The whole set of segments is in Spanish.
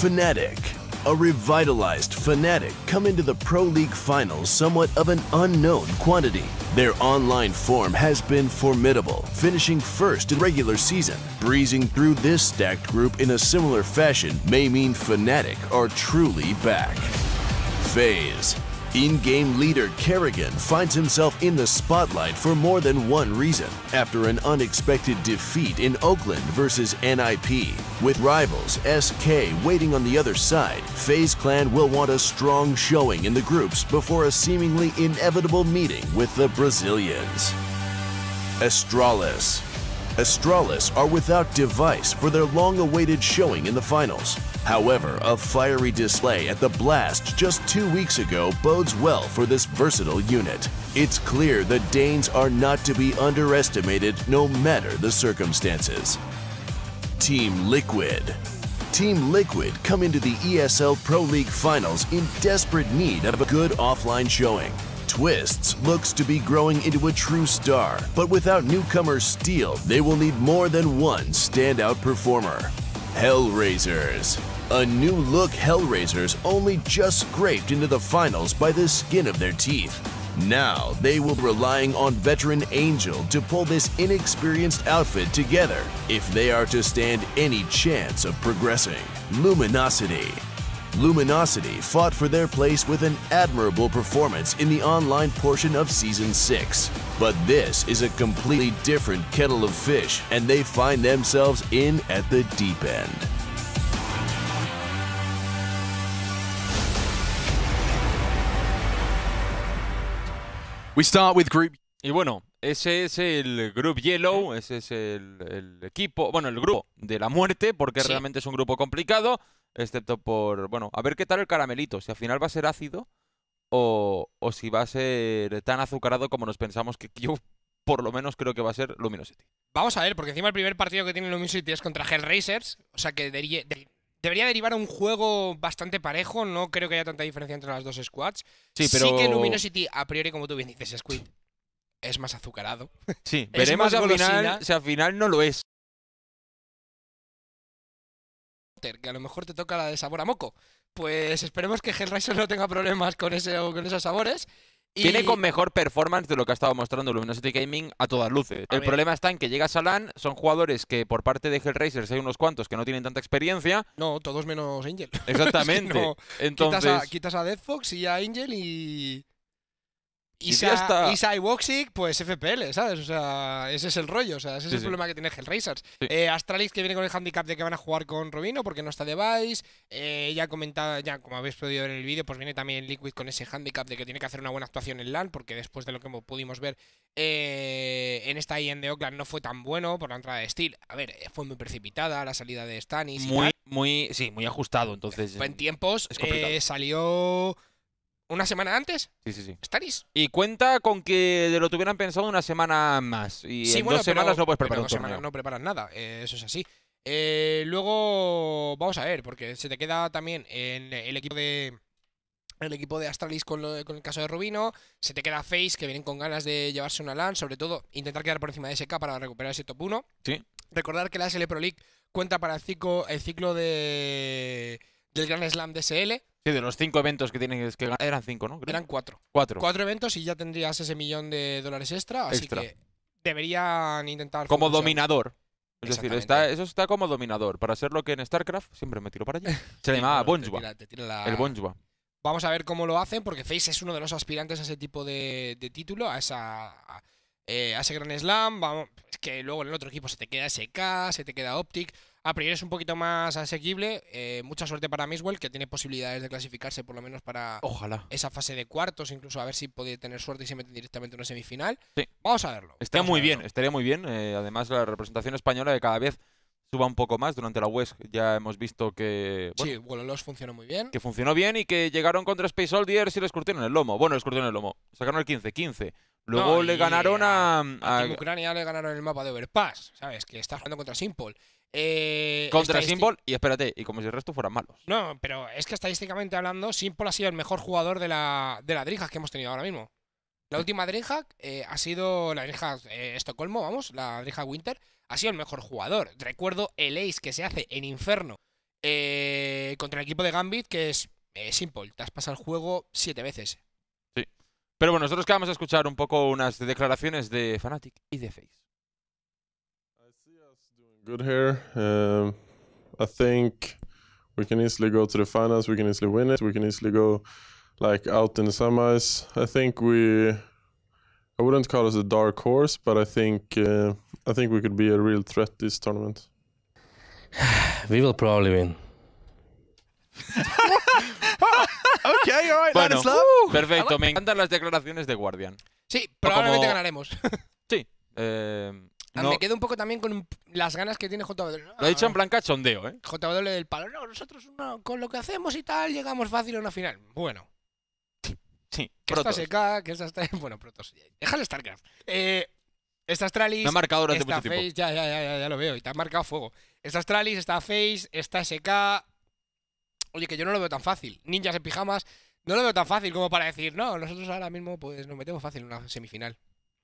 Fnatic. A revitalized Fnatic come into the Pro League finals somewhat of an unknown quantity. Their online form has been formidable, finishing first in regular season. Breezing through this stacked group in a similar fashion may mean Fnatic are truly back. FaZe. In-game leader Kerrigan finds himself in the spotlight for more than one reason after an unexpected defeat in Oakland versus NIP. With rivals SK waiting on the other side, FaZe Clan will want a strong showing in the groups before a seemingly inevitable meeting with the Brazilians. Astralis. Astralis are without device for their long-awaited showing in the finals. However, a fiery display at the Blast just 2 weeks ago bodes well for this versatile unit. It's clear the Danes are not to be underestimated no matter the circumstances. Team Liquid. Team Liquid come into the ESL Pro League finals in desperate need of a good offline showing. Twists looks to be growing into a true star, but without newcomer Steel, they will need more than one standout performer. Hellraisers. A new-look Hellraisers only just scraped into the finals by the skin of their teeth. Now, they will be relying on veteran Angel to pull this inexperienced outfit together if they are to stand any chance of progressing. Luminosity. Luminosity fought for their place with an admirable performance in the online portion of Season 6. But this is a completely different kettle of fish, and they find themselves in at the deep end. We start with Group. Y bueno, ese es el Group Yellow, ese es el equipo, bueno, el grupo de la muerte, porque sí, realmente es un grupo complicado, excepto por, bueno, a ver qué tal el caramelito, si al final va a ser ácido o si va a ser tan azucarado como nos pensamos que yo, por lo menos, creo que va a ser Luminosity. Vamos a ver, porque encima el primer partido que tiene Luminosity es contra Hellraisers, o sea que debería derivar a un juego bastante parejo. No creo que haya tanta diferencia entre las dos squads. Sí, pero... sí que Luminosity, a priori, como tú bien dices, Squid, es más azucarado. Sí, veremos si al final no lo es. Que a lo mejor te toca la de sabor a moco. Pues esperemos que Hellraiser no tenga problemas con esos sabores. Viene con mejor performance de lo que ha estado mostrando Luminosity Gaming a todas luces. El problema está en que llegas a LAN, son jugadores que por parte de Hellraisers hay unos cuantos que no tienen tanta experiencia. No, todos menos Angel. Exactamente. No, entonces quitas a Deathfox y a Angel y Isa y Woxic, pues FPL, ¿sabes? O sea, ese es el rollo, o sea, ese es el problema que tiene Hellraisers. Sí. Astralis, que viene con el handicap de que van a jugar con Robino porque no está Device. Ya comentado, ya como habéis podido ver en el vídeo, pues viene también Liquid con ese handicap de que tiene que hacer una buena actuación en LAN, porque después de lo que pudimos ver en esta IEM de Oakland no fue tan bueno por la entrada de Steel. A ver, fue muy precipitada la salida de Stanis. Muy ajustado, entonces. En tiempos salió... ¿Una semana antes? Sí. ¿Stanis? Y cuenta con que lo tuvieran pensado una semana más. Y sí, en bueno, 2 semanas no puedes preparar un torneo. 2 semanas no preparas nada, eso es así. Luego, vamos a ver, porque se te queda también en el equipo de Astralis con el caso de Rubino. Se te queda FaZe, que vienen con ganas de llevarse una LAN. Sobre todo, intentar quedar por encima de SK para recuperar ese top 1. Sí. Recordar que la SL Pro League cuenta para el ciclo del Grand Slam DSL. Sí, de los 5 eventos que tienen que ganar. Eran 5, ¿no? Eran 4. 4 eventos y ya tendrías ese $1 millón extra. Así que deberían intentar... Como dominador. Es decir, eso está como dominador. Para ser lo que en StarCraft siempre me tiro para allá. Se le llamaba Bonjwa. El Bonjwa. Vamos a ver cómo lo hacen, porque FaZe es uno de los aspirantes a ese tipo de título, a ese Grand Slam. Vamos, es que luego en el otro equipo se te queda SK, se te queda Optic. A priori es un poquito más asequible. Mucha suerte para Miswell, que tiene posibilidades de clasificarse por lo menos para esa fase de cuartos, incluso a ver si puede tener suerte y se mete directamente en una semifinal. Sí. Vamos a verlo. Estaría muy bien. Además, la representación española de cada vez suba un poco más. Durante la WESC ya hemos visto que... Bueno, sí, Wololos funcionó muy bien. Que funcionó bien y que llegaron contra Space Soldiers y les curtieron el lomo. Bueno, les curtieron el lomo. Sacaron el 15-15. Luego le ganaron a Team Ucrania le ganaron el mapa de Overpass, ¿sabes? Que está jugando contra Simple. Contra Simple, y espérate, y como si el resto fueran malos. No, pero es que estadísticamente hablando, Simple ha sido el mejor jugador de la DreamHack que hemos tenido ahora mismo. La última DreamHack ha sido la DreamHack Estocolmo, vamos, la DreamHack Winter, ha sido el mejor jugador. Recuerdo el ace que se hace en Inferno contra el equipo de Gambit, que es simple. Te has pasado el juego 7 veces. Sí. Pero bueno, nosotros que vamos a escuchar un poco unas declaraciones de Fnatic y de FaZe. I see us doing good here. I think we can easily go to the finals. We can easily win it. We can easily go like out in the semis. I think I wouldn't call us a dark horse, but I think we could be a real threat this tournament. We will probably win. Okay, all right, Bueno, Ladislav. perfecto. Me encantan las declaraciones de Guardian. Sí, probablemente como- ganaremos. Sí. No, Me quedo un poco también con las ganas que tiene JW. lo he dicho en plan cachondeo, ¿eh? JW del palo. No, nosotros con lo que hacemos y tal llegamos fácil a una final. Bueno, Sí, que Protoss. esta SK, que esta está... Bueno, Protoss. Déjale StarCraft. Esta Astralis, Me ha marcado durante esta mucho tiempo. FaZe, ya lo veo. Y te ha marcado fuego. Esta Astralis, esta FaZe, esta SK... Oye, que yo no lo veo tan fácil. Ninjas en pijamas, no lo veo tan fácil como para decir, no, nosotros ahora mismo pues nos metemos fácil en una semifinal.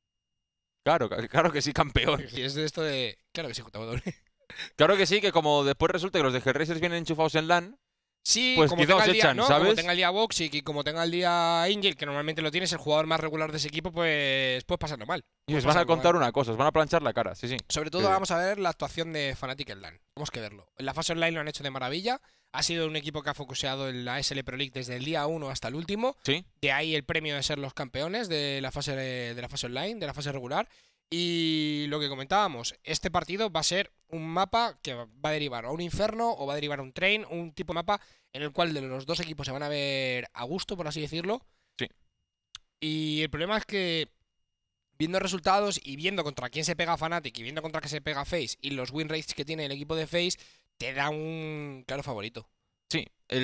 Claro que sí, campeón. Y es de esto de... Claro que sí, JW. Claro que sí, que como después resulta que los de Hellraisers vienen enchufados en LAN, Sí, Pues como quizá tenga os el día, echan, ¿no? ¿sabes? Como tenga el día Voxic y como tenga el día Angel, que normalmente lo tienes, el jugador más regular de ese equipo, pues puedes pasarlo mal. y Puedes os van a pasarlo contar mal. una cosa, os van a planchar la cara, sí, sí. Sobre todo Sí. vamos a ver la actuación de Fnatic en LAN. Tenemos que verlo. En la fase online lo han hecho de maravilla. Ha sido un equipo que ha focuseado en la SL Pro League desde el día 1 hasta el último. Sí, De ahí el premio de ser los campeones de la fase online, de la fase regular. Y lo que comentábamos, este partido va a ser un mapa que va a derivar a un inferno o va a derivar a un train, un tipo de mapa en el cual de los dos equipos se van a ver a gusto, por así decirlo. Sí. Y el problema es que, viendo resultados y viendo contra quién se pega Fnatic y viendo contra qué se pega FaZe y los win rates que tiene el equipo de FaZe, te da un claro favorito. sí,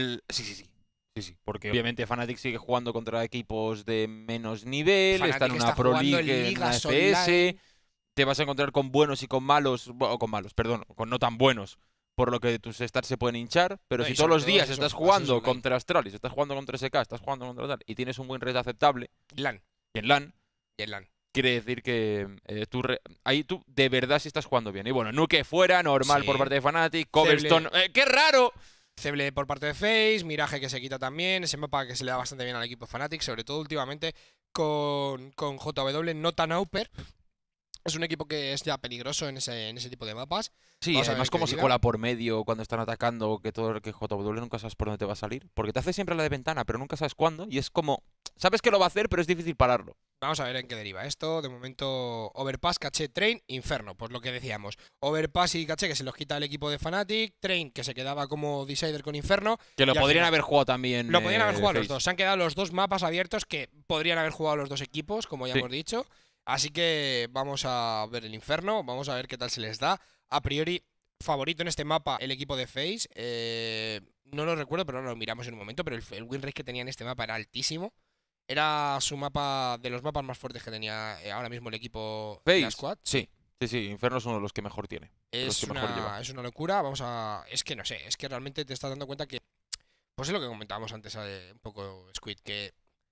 sí, porque obviamente Fnatic sigue jugando contra equipos de menos nivel, Fnatic está en una está Pro jugando en League, en una ligas FS, online. te vas a encontrar con buenos y con malos, perdón, con no tan buenos, por lo que tus stats se pueden hinchar, pero No, si y todos sobre los todo días eso, estás las jugando online. contra Astralis, estás jugando contra SK, estás jugando contra tal, y tienes un win rate aceptable, LAN. y en LAN, Y en LAN. quiere decir que ahí tú de verdad sí estás jugando bien. Y bueno, Nuke fuera, normal Sí. por parte de Fnatic, Cobblestone, ¡qué raro! Ceble por parte de FaZe, Mirage que se quita también, ese mapa que se le da bastante bien al equipo Fnatic, sobre todo últimamente con JW, no tan Auper. Es un equipo que es ya peligroso en ese tipo de mapas. Sí, Vamos a ver además qué como se diga. cuela por medio cuando están atacando, que JW nunca sabes por dónde te va a salir. Porque te hace siempre la de ventana, pero nunca sabes cuándo. Y es como, sabes que lo va a hacer, pero es difícil pararlo. Vamos a ver en qué deriva esto. De momento, Overpass, Caché, Train, Inferno. Pues lo que decíamos. Overpass y Caché que se los quita el equipo de Fnatic. Train que se quedaba como Decider con Inferno. Que lo Y al podrían final- haber jugado también. Lo podrían haber jugado los FaZe. dos. Se han quedado los dos mapas abiertos que podrían haber jugado los dos equipos, como ya Sí. hemos dicho. Así que vamos a ver el Inferno. Vamos a ver qué tal se les da. A priori, favorito en este mapa el equipo de FaZe. No lo recuerdo, pero no lo miramos en un momento. Pero el win rate que tenía en este mapa era altísimo. Era su mapa de los mapas más fuertes que tenía ahora mismo el equipo de la FaZe, squad. Sí, Inferno es uno de los que mejor tiene. los Es que mejor lleva. es una locura. Vamos a. Es que no sé, es que realmente te estás dando cuenta que. Pues es lo que comentábamos antes, un poco, Squid, que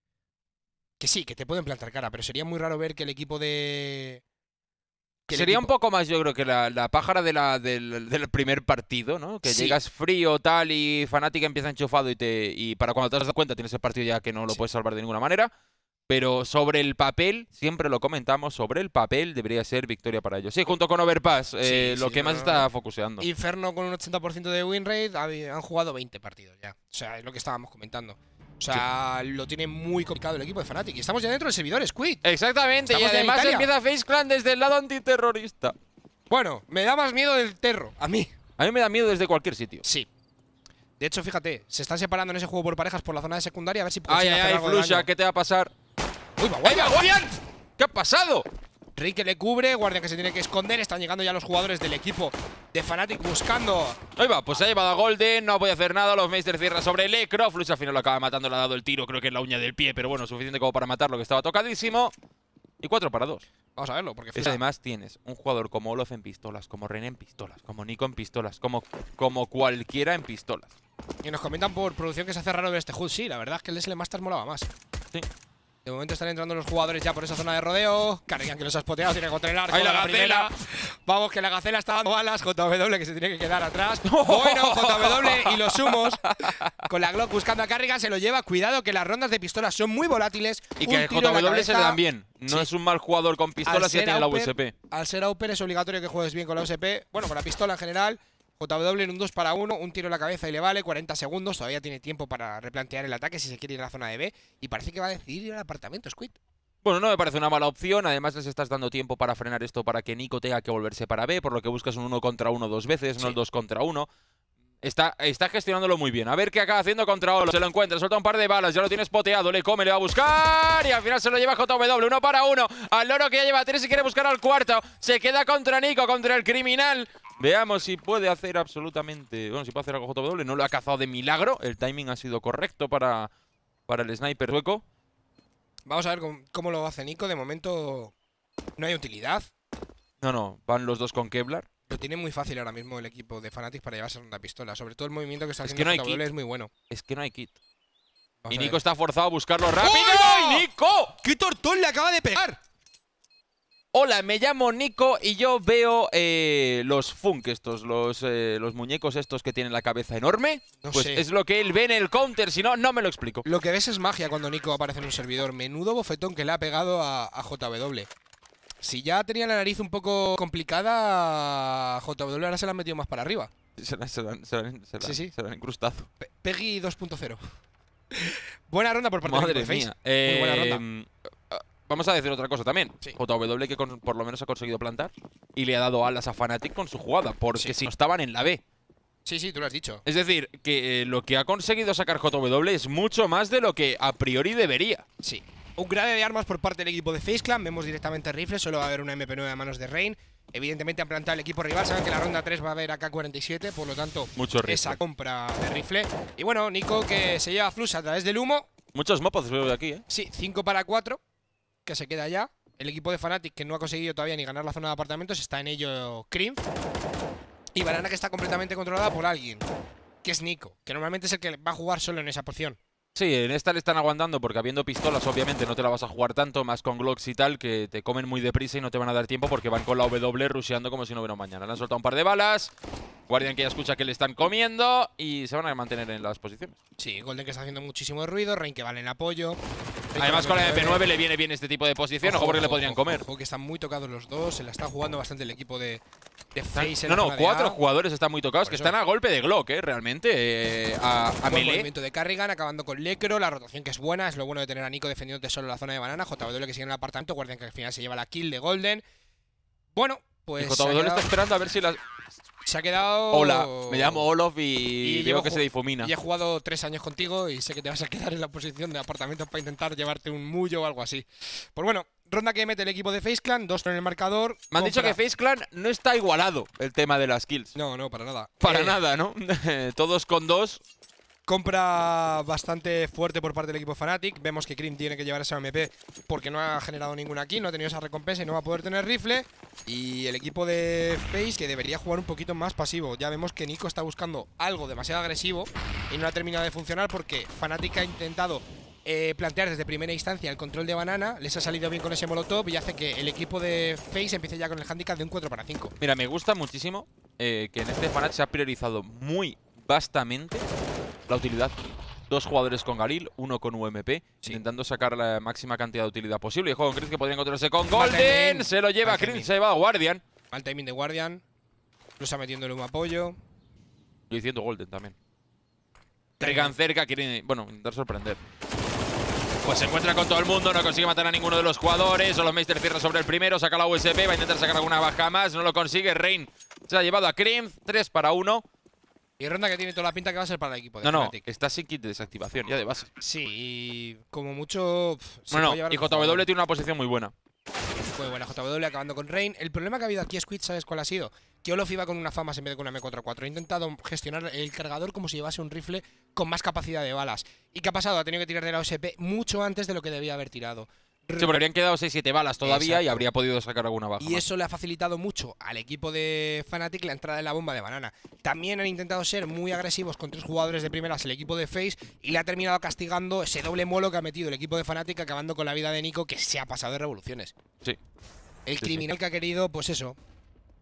sí, que te pueden plantar cara, pero sería muy raro ver que el equipo de. que el Sería un equipo- poco más, yo creo, que la pájara del primer partido, ¿no? Que Sí. llegas frío, tal, y Fnatic empieza enchufado y para cuando te has dado cuenta tienes el partido ya que no lo Sí. puedes salvar de ninguna manera. Pero sobre el papel, siempre lo comentamos, sobre el papel debería ser victoria para ellos. Sí, junto con Overpass, Sí, lo sí, que no, más no, está no. focuseando. Inferno con un 80% de win rate, han jugado 20 partidos ya. O sea, es lo que estábamos comentando. O sea, lo tiene muy complicado el equipo de Fnatic. Y estamos ya dentro del servidor, Squid. Exactamente, y Estamos ya en además Italia. empieza FaZe Clan desde el lado antiterrorista. Bueno, me da más miedo del Terro, a mí. A mí me da miedo desde cualquier sitio. Sí. De hecho, fíjate, se están separando en ese juego por parejas por la zona de secundaria, a ver si Ay, consiguen ay, hacer ay, algo de Flusha, daño. ¿qué te va a pasar? ¡Uy, va, ¡Ay, va, Guardian! ¿Qué ha pasado? Rey que le cubre, Guardian que se tiene que esconder. Están llegando ya los jugadores del equipo de Fnatic buscando. Ahí va, pues se ha llevado a Golden, no voy a hacer nada, los Meisters cierran sobre Lecro, Flux al final lo acaba matando, le ha dado el tiro, creo que en la uña del pie, pero bueno, suficiente como para matarlo, que estaba tocadísimo. Y 4 para 2. Vamos a verlo, porque Es, además tienes un jugador como Olof en pistolas, como Ren en pistolas, como Nico en pistolas, como cualquiera en pistolas. Y nos comentan por producción que se hace raro ver este HUD. Sí, la verdad es que el Leslie Masters molaba más. Sí. De momento están entrando los jugadores ya por esa zona de rodeo. Carrigan que los ha spoteado, tiene que contra el arco. ¡Ahí la la primera. gacela! Vamos, que la Gacela está dando balas. JW que se tiene que quedar atrás. Bueno, JW y los humos. Con la Glock buscando a Carrigan, se lo lleva. Cuidado que las rondas de pistolas son muy volátiles. Y que JW se le dan bien. No es un mal jugador con pistolas y tiene la USP. Al ser Auper es obligatorio que juegues bien con la USP. Bueno, con la pistola en general. JW en un 2 para 1, un tiro en la cabeza y le vale 40 segundos. Todavía tiene tiempo para replantear el ataque si se quiere ir a la zona de B. Y parece que va a decidir ir al apartamento, Squid. Bueno, no me parece una mala opción. Además, les estás dando tiempo para frenar esto para que Nico tenga que volverse para B, por lo que buscas un 1 contra 1 2 veces, no el 2 contra 1. Está gestionándolo muy bien. A ver qué acaba haciendo contra Olo. Se lo encuentra, suelta un par de balas, ya lo tienes poteado, le come, le va a buscar y al final se lo lleva JW, 1 para 1. Al loro que ya lleva 3 y quiere buscar al cuarto. Se queda contra Nico, contra el criminal. Veamos si puede hacer absolutamente… Bueno, si puede hacer algo JW. No lo ha cazado de milagro. El timing ha sido correcto para el sniper sueco. Vamos a ver cómo lo hace Nico. De momento no hay utilidad. No, van los dos con Kevlar. Lo tiene muy fácil ahora mismo el equipo de Fnatic para llevarse una pistola. Sobre todo el movimiento que está Es que haciendo no hay JW kit. es muy bueno. Es que no hay kit. Vamos Y a Nico ver. está forzado a buscarlo rápido. ¡Oh! ¡Y Nico! ¡Qué tortón le acaba de pegar! Hola, me llamo Nico y yo veo los funk estos, los muñecos estos que tienen la cabeza enorme. No Pues sé. es lo que él ve en el counter, si no, no me lo explico. Lo que ves es magia cuando Nico aparece en un servidor. Menudo bofetón que le ha pegado a JW. Si ya tenía la nariz un poco complicada, JW ahora se la han metido más para arriba. Se la Sí. han incrustado. Peggy 2.0. Buena ronda por parte del Madre equipo de Face. mía. Muy buena ronda. Vamos a decir otra cosa también. Sí. JW que por lo menos ha conseguido plantar y le ha dado alas a Fnatic con su jugada, porque Sí. si no estaban en la B. Sí, tú lo has dicho. Es decir, que lo que ha conseguido sacar JW es mucho más de lo que a priori debería. Sí. Un grave de armas por parte del equipo de FaZe Clan. Vemos directamente rifles. Solo va a haber una MP9 a manos de Rain. Evidentemente han plantado el equipo rival. Saben que en la ronda 3 va a haber AK-47. Por lo tanto, Mucho rifle. esa compra de rifle. Y bueno, Nico que se lleva Flux a través del humo. Muchos mopos veo de aquí, ¿eh? Sí, 5 para 4. Que se queda ya. El equipo de Fnatic que no ha conseguido todavía ni ganar la zona de apartamentos. Está en ello Cream. Y Banana que está completamente controlada por alguien. Que es Nico. Que normalmente es el que va a jugar solo en esa posición. Sí, en esta le están aguantando porque habiendo pistolas obviamente no te la vas a jugar tanto, más con Glocks y tal, que te comen muy deprisa y no te van a dar tiempo porque van con la W rusheando como si no hubiera un mañana. Le han soltado un par de balas, Guardian que ya escucha que le están comiendo y se van a mantener en las posiciones. Sí, Golden que está haciendo muchísimo ruido, Rain que vale en apoyo. Además con la MP9 le viene bien este tipo de posición, ojo porque le podrían comer. Ojo, que están muy tocados los dos, se la está jugando bastante el equipo de FaZe. No, 4 jugadores están muy tocados, Por que eso. están a golpe de Glock, realmente, a Buen melee. movimiento de Carrigan, acabando con Lecro, la rotación que es buena, es lo bueno de tener a Nico defendiéndote solo la zona de Banana, JW que sigue en el apartamento, Guardian que al final se lleva la kill de Golden. Bueno, pues Y JW está esperando a ver si las… se ha quedado… Hola, me llamo Olof y llevo veo que se difumina. Y he jugado 3 años contigo y sé que te vas a quedar en la posición de apartamentos para intentar llevarte un mullo o algo así. Pues bueno, ronda que mete el equipo de FaZe Clan, 2 en el marcador. Me han dicho que FaZe Clan no está igualado el tema de las kills. No, para nada. Para nada, ¿no? Todos con 2. Compra bastante fuerte por parte del equipo Fnatic. Vemos que Cream tiene que llevar esa MP porque no ha generado ninguna kill, no ha tenido esa recompensa y no va a poder tener rifle. Y el equipo de FaZe que debería jugar un poquito más pasivo. Ya vemos que Nico está buscando algo demasiado agresivo y no ha terminado de funcionar porque Fnatic ha intentado plantear desde primera instancia el control de Banana. Les ha salido bien con ese molotov y hace que el equipo de FaZe empiece ya con el handicap de un 4 para 5. Mira, me gusta muchísimo que en este Fnatic se ha priorizado muy vastamente la utilidad. 2 jugadores con Galil, 1 con UMP, intentando sacar la máxima cantidad de utilidad posible. Y juego con Chris que podría encontrarse con Golden. Se lo lleva Chris, se lleva a Guardian. Mal timing de Guardian. Lo está metiendo el humo apoyo. Yo diciendo Golden también. Cargan cerca, quieren, bueno, intentar sorprender. Pues se encuentra con todo el mundo, no consigue matar a ninguno de los jugadores. Solomeister cierra sobre el primero, saca la USP, va a intentar sacar alguna baja más, no lo consigue. Rain se ha llevado a Cream, 3 para 1. Y ronda que tiene toda la pinta que va a ser para el equipo de No, Fnatic. está sin kit de desactivación, ya de base. Sí, y como mucho… se Bueno, puede llevar y otro JW jugador. tiene una posición muy buena. Fue buena JW acabando con Rain. El problema que ha habido aquí, Squid, ¿sabes cuál ha sido? Que Olof iba con una FAMAS en vez de con una M44. Ha intentado gestionar el cargador como si llevase un rifle con más capacidad de balas. ¿Y qué ha pasado? Ha tenido que tirar de la OSP mucho antes de lo que debía haber tirado. Sí, pero habrían quedado 6-7 balas todavía y Exacto. habría podido sacar alguna baja. Y más. eso le ha facilitado mucho al equipo de Fnatic la entrada de la bomba de Banana. También han intentado ser muy agresivos con 3 jugadores de primeras el equipo de FaZe y le ha terminado castigando ese doble molo que ha metido el equipo de Fnatic, acabando con la vida de Nico, que se ha pasado de revoluciones. Sí. El Sí, criminal que ha querido, pues eso,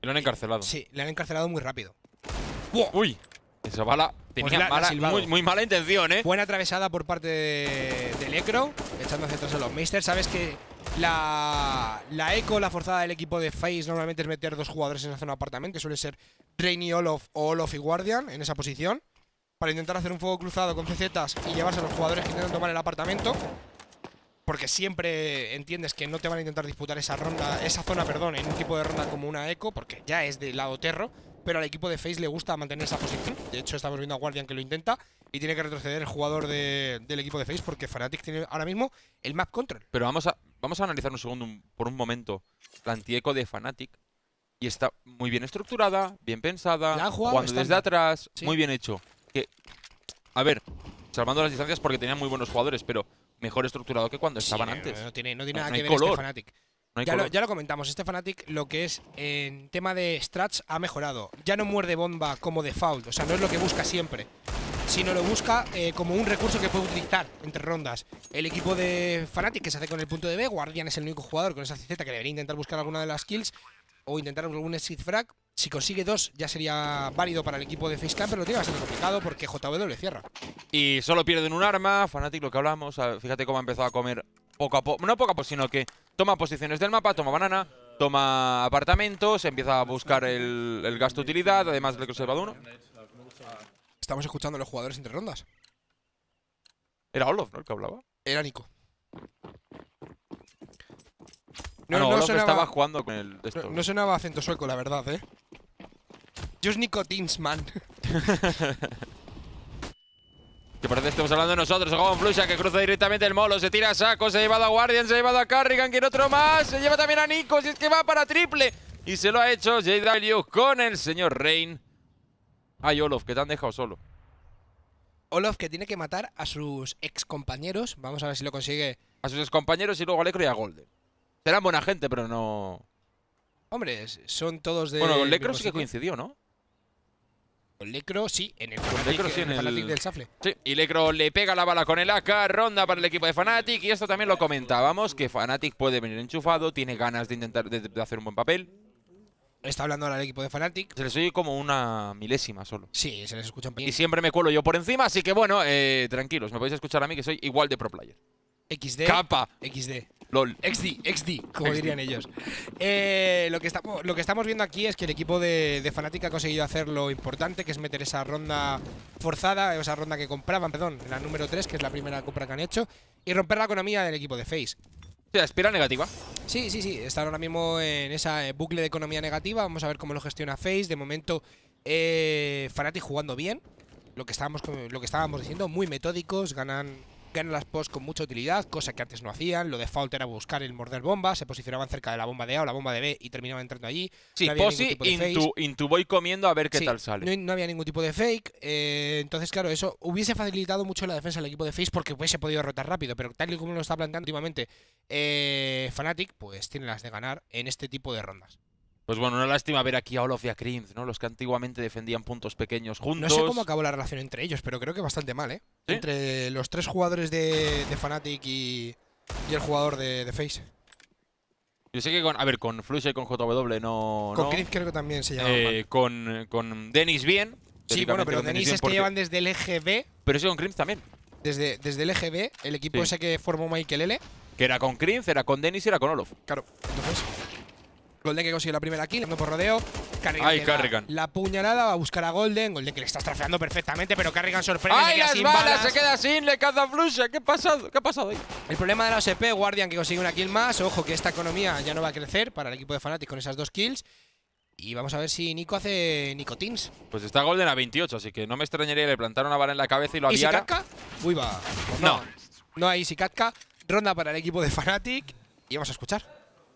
Y lo han encarcelado. Sí, le han encarcelado muy rápido. Uy, esa bala tenía la ha silbado. muy mala intención, ¿eh? Buena atravesada por parte de Necro, echando hacia atrás a los Meisters. Sabes que la eco, la forzada del equipo de FaZe normalmente es meter 2 jugadores en la zona de apartamento, que suele ser Rain y Olof o Olof y Guardian en esa posición, para intentar hacer un fuego cruzado con CZs y llevarse a los jugadores que intentan tomar el apartamento. Porque siempre entiendes que no te van a intentar disputar esa zona, en un tipo de ronda como una eco, porque ya es del lado terro, pero al equipo de FaZe le gusta mantener esa posición. De hecho, estamos viendo a Guardian que lo intenta y tiene que retroceder el jugador del equipo de FaZe porque Fnatic tiene ahora mismo el map control. Pero vamos a analizar un segundo, por un momento, la antieco de Fnatic. Y está muy bien estructurada, bien pensada, La han jugado jugando desde estándar. atrás, Sí. muy bien hecho. Que, a ver, salvando las distancias porque tenían muy buenos jugadores, pero mejor estructurado que cuando estaban antes. No tiene nada No que hay ver color. este Fnatic. No hay Ya color. lo comentamos, este Fnatic lo que es en tema de strats ha mejorado. Ya no muerde bomba como default, o sea, no es lo que busca siempre, sino lo busca como un recurso que puede utilizar entre rondas. El equipo de Fnatic que se hace con el punto de B, Guardian es el único jugador con esa CZ que debería intentar buscar alguna de las kills o intentar algún exit frag. Si consigue 2 ya sería válido para el equipo de FaZe Clan, pero lo tiene bastante complicado porque JW cierra. Y solo pierden un arma, Fnatic, lo que hablamos. Fíjate cómo ha empezado a comer poco a poco. No poco a poco, sino que toma posiciones del mapa, toma banana, toma apartamentos, empieza a buscar el gasto de utilidad, además del que se va de uno. Estamos escuchando a los jugadores entre rondas. Era Olof, ¿no? El que hablaba. Era Nico. Olof sonaba- estaba jugando con el de esto. No sonaba acento sueco, la verdad, ¿eh? Just Nicotins, man. Que parece que estamos hablando de nosotros. Juega un Flusha que cruza directamente el molo. Se tira a saco. Se ha llevado a Guardian. Se ha llevado a Carrigan. Quiere otro más. Se lleva también a Nico. Si es que va para triple. Y se lo ha hecho JW con el señor Rain. Ay, Olof, que te han dejado solo. Olof que tiene que matar a sus ex compañeros. Vamos a ver si lo consigue. A sus compañeros y luego a Lecro y a Golden. Serán buena gente, pero no. Hombre, son todos de. Bueno, con Lecro mismo sí que sitio. coincidió, ¿no? Con Lecro sí, en el Lecro sí, en el- Fnatic del Safle. Sí, y Lecro le pega la bala con el AK, ronda para el equipo de Fnatic. Y esto también lo comentábamos, que Fnatic puede venir enchufado, tiene ganas de intentar de hacer un buen papel. Está hablando ahora el equipo de Fnatic. Se les oye como una milésima solo. Sí, se les escucha un Y poquito. siempre me cuelo yo por encima, así que bueno, tranquilos, me podéis escuchar a mí que soy igual de pro player. XD. Capa, XD. lol. XD, como XD. dirían ellos. Lo que estamos viendo aquí es que el equipo de Fnatic ha conseguido hacer lo importante, que es meter esa ronda forzada, esa ronda que compraban, perdón, la número 3, que es la primera compra que han hecho, y romper la economía del equipo de FaZe. O sea, espiral negativa. Sí, están ahora mismo en esa bucle de economía negativa. Vamos a ver cómo lo gestiona FaZe. De momento, Fnatic jugando bien. Lo que estábamos diciendo, muy metódicos, ganan las posts con mucha utilidad, cosa que antes no hacían. Lo default era buscar el morder bomba, se posicionaban cerca de la bomba de A o la bomba de B y terminaban entrando allí. Sí, No había posi, ningún tipo de fake. into voy comiendo a ver qué Sí, tal sale. No había ningún tipo de fake. Entonces, claro, eso hubiese facilitado mucho la defensa del equipo de FaZe porque hubiese podido derrotar rápido. Pero tal y como lo está planteando últimamente Fnatic, pues tiene las de ganar en este tipo de rondas. Pues bueno, una lástima ver aquí a Olof y a Krims, ¿no? Los que antiguamente defendían puntos pequeños No juntos. sé cómo acabó la relación entre ellos, pero creo que bastante mal, ¿eh? ¿Sí? Entre los 3 jugadores de Fnatic y el jugador de FaZe. Yo sé que con Flusha y con JW no. Con no. Chris creo que también se llaman mal. Con Dennis bien. Sí, bueno, pero con Denis bien es que porque- llevan desde el eje B, Pero sí con Krims también. desde el eje B, el equipo Sí. ese que formó Michael L. Que era con Krims, era con Dennis y era con Olof. Claro, entonces Golden que consigue la primera kill, ando por rodeo. Carrigan Ay, que da Carrigan. la puñalada, va a buscar a Golden. Golden que le está estrafeando perfectamente, pero Carrigan sorprende. se ¡Ay, queda las sin balas! balas. Se queda sin, le caza a Flusha. ¿Qué ha pasado? ¿Qué ha pasado ahí? El problema de la OSP, Guardian que consigue una kill más. Ojo que esta economía ya no va a crecer para el equipo de Fnatic con esas 2 kills. Y vamos a ver si Nico hace Nicotins. Pues está Golden a 28, así que no me extrañaría que le plantara una bala en la cabeza y lo ¿Easy aviara. Katka? Uy, va. Pues No. No hay Easy Katka. Ronda para el equipo de Fnatic. Y vamos a escuchar.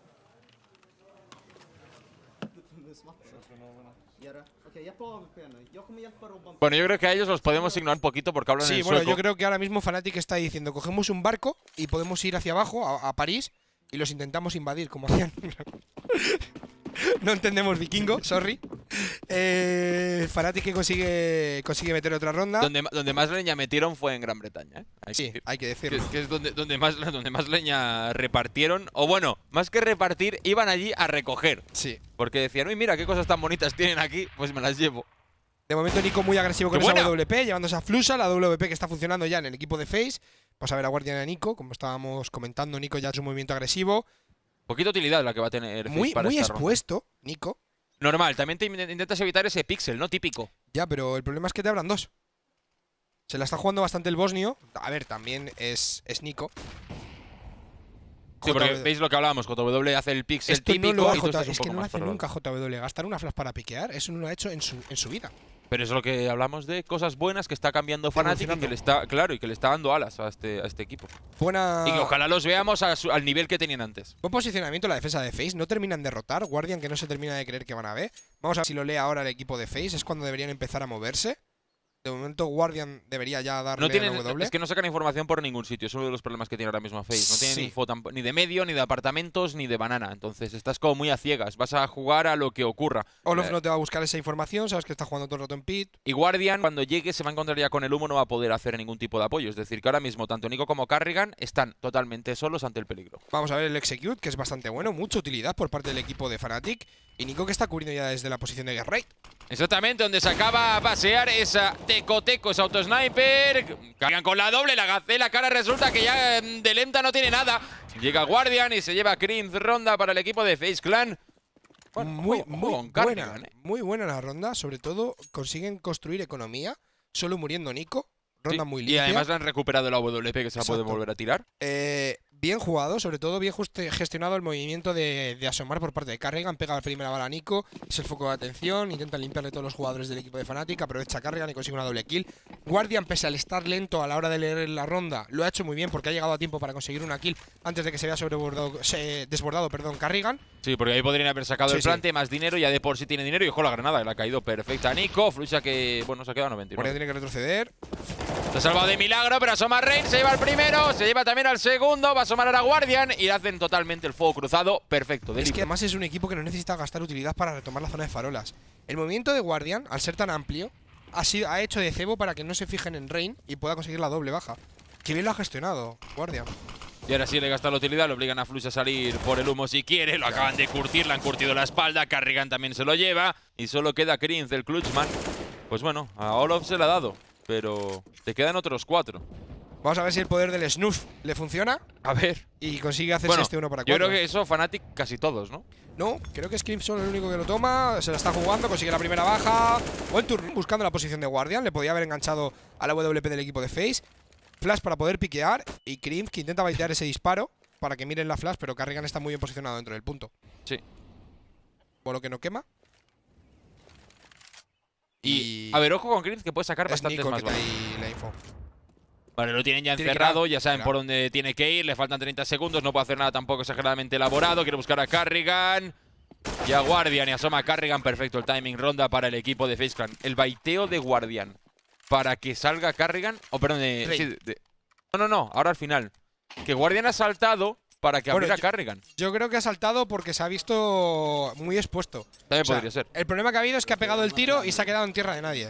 Bueno, yo creo que a ellos los podemos ignorar un poquito porque hablan Sí, en bueno, sueco. yo creo que ahora mismo Fnatic está diciendo: cogemos un barco y podemos ir hacia abajo, a París, y los intentamos invadir, como hacían. No entendemos vikingo, sorry. Fnatic que consigue meter otra ronda. Donde más leña metieron fue en Gran Bretaña, ¿eh? Sí, hay que decirlo. Que es donde más leña repartieron. O bueno, más que repartir, iban allí a recoger. Sí. Porque decían, uy, mira qué cosas tan bonitas tienen aquí, pues me las llevo. De momento Nico muy agresivo con ¡Qué esa buena! WP, llevándose a Flusha, la WP que está funcionando ya en el equipo de FaZe. Vamos a ver a Guardian y a Nico, como estábamos comentando, Nico ya es un movimiento agresivo. Poquita utilidad la que va a tener FaZe Muy, para muy esta ronda. expuesto, Nico. Normal, también te intentas evitar ese pixel, ¿no? Típico. Ya, pero el problema es que te abran dos. Se la está jugando bastante el bosnio. A ver, también es Nico. Sí, porque JW. veis lo que hablábamos, JW hace el pixel Esto típico no lo ha y tú estás J, un es que poco no lo más hace por nunca JW. Gastar una flash para piquear, eso no lo ha hecho en su vida. Pero es lo que hablamos de cosas buenas que está cambiando Fnatic y que le está, claro, y que le está dando alas a este equipo. Buena. Y que ojalá los veamos al nivel que tenían antes. Buen posicionamiento la defensa de FaZe. No terminan de rotar. Guardian que no se termina de creer que van a ver. Vamos a ver si lo lee ahora el equipo de FaZe. Es cuando deberían empezar a moverse. De momento Guardian debería ya darle No tienen, a la W. es que no sacan información por ningún sitio. Es uno de los problemas que tiene ahora mismo FaZe. No tienen Sí. info ni de medio, ni de apartamentos, ni de banana. Entonces estás como muy a ciegas. Vas a jugar a lo que ocurra. Olof no te va a buscar esa información. Sabes que está jugando todo el rato en pit. Y Guardian, cuando llegue, se va a encontrar ya con el humo, no va a poder hacer ningún tipo de apoyo. Es decir, que ahora mismo tanto Nico como Carrigan están totalmente solos ante el peligro. Vamos a ver el execute, que es bastante bueno. Mucha utilidad por parte del equipo de Fnatic. Y Nico que está cubriendo ya desde la posición de Get Right. Exactamente, donde se acaba a pasear esa teco-teco, ese autosniper. Cargan con la doble, la gacela, cara resulta que ya de lenta no tiene nada. Llega Guardian y se lleva Crimz ronda para el equipo de FaZe Clan. Bueno, muy con buena, Carrigan, muy buena la ronda. Sobre todo consiguen construir economía. Solo muriendo Nico. Ronda Sí, muy y limpia. además le han recuperado la WP que se la puede Exacto. volver a tirar. Bien jugado, sobre todo bien gestionado el movimiento de asomar por parte de Carrigan. Pega la primera bala a Nico, es el foco de atención. Intenta limpiarle todos los jugadores del equipo de Fnatic. Aprovecha Carrigan y consigue una doble kill. Guardian, pese al estar lento a la hora de leer la ronda, lo ha hecho muy bien porque ha llegado a tiempo para conseguir una kill antes de que se vea desbordado Carrigan. Sí, porque ahí podrían haber sacado Sí, el sí. plante, más dinero, ya de por sí tiene dinero. Y ojo, la granada, le ha caído perfecta a Nico. Flucha que, bueno, se ha quedado 99. Guardian tiene que retroceder. Se ha salvado de milagro, pero asoma Rain, se lleva el primero, se lleva también al segundo, va a asomar ahora Guardian y hacen totalmente el fuego cruzado. Perfecto, de Es que libre. además es un equipo que no necesita gastar utilidad para retomar la zona de farolas. El movimiento de Guardian, al ser tan amplio, ha hecho de cebo para que no se fijen en Rain y pueda conseguir la doble baja. Qué bien lo ha gestionado Guardian. Y ahora sí le gasta la utilidad, le obligan a Flush a salir por el humo si quiere. Lo acaban de curtir, le han curtido la espalda. Carrigan también se lo lleva. Y solo queda Crimz, el Clutchman. Pues bueno, a Olof se le ha dado, pero te quedan otros 4. Vamos a ver si el poder del Snuff le funciona A ver. y consigue hacerse Bueno, este 1 para yo 4. creo que eso Fnatic casi todos, ¿no? No, creo que Scream solo es el único que lo toma. Se la está jugando, consigue la primera baja. Buen turno buscando la posición de Guardian. Le podía haber enganchado a la WP del equipo de FaZe. Flash para poder piquear. Y Crimz que intenta baitear ese disparo para que miren la flash, pero Carrigan está muy bien posicionado dentro del punto. Sí. Bolo que no quema. Y a ver, ojo con Crimz que puede sacar Es bastantes Nico más que está balas. ahí la info. Vale, lo tienen ya Tiene que encerrado, ir a- ya saben mira. por dónde tiene que ir, le faltan 30 segundos, no puede hacer nada tampoco exageradamente elaborado, quiere buscar a Carrigan y a Guardian y asoma a Carrigan, perfecto el timing, ronda para el equipo de FaZe Clan. El baiteo de Guardian para que salga Carrigan, perdón, Rey. no, ahora al final. Que Guardian ha saltado para que Bueno, abriera yo- Carrigan. Yo creo que ha saltado porque se ha visto muy expuesto. También O sea, podría ser. El problema que ha habido es que ha pegado el tiro y se ha quedado en tierra de nadie.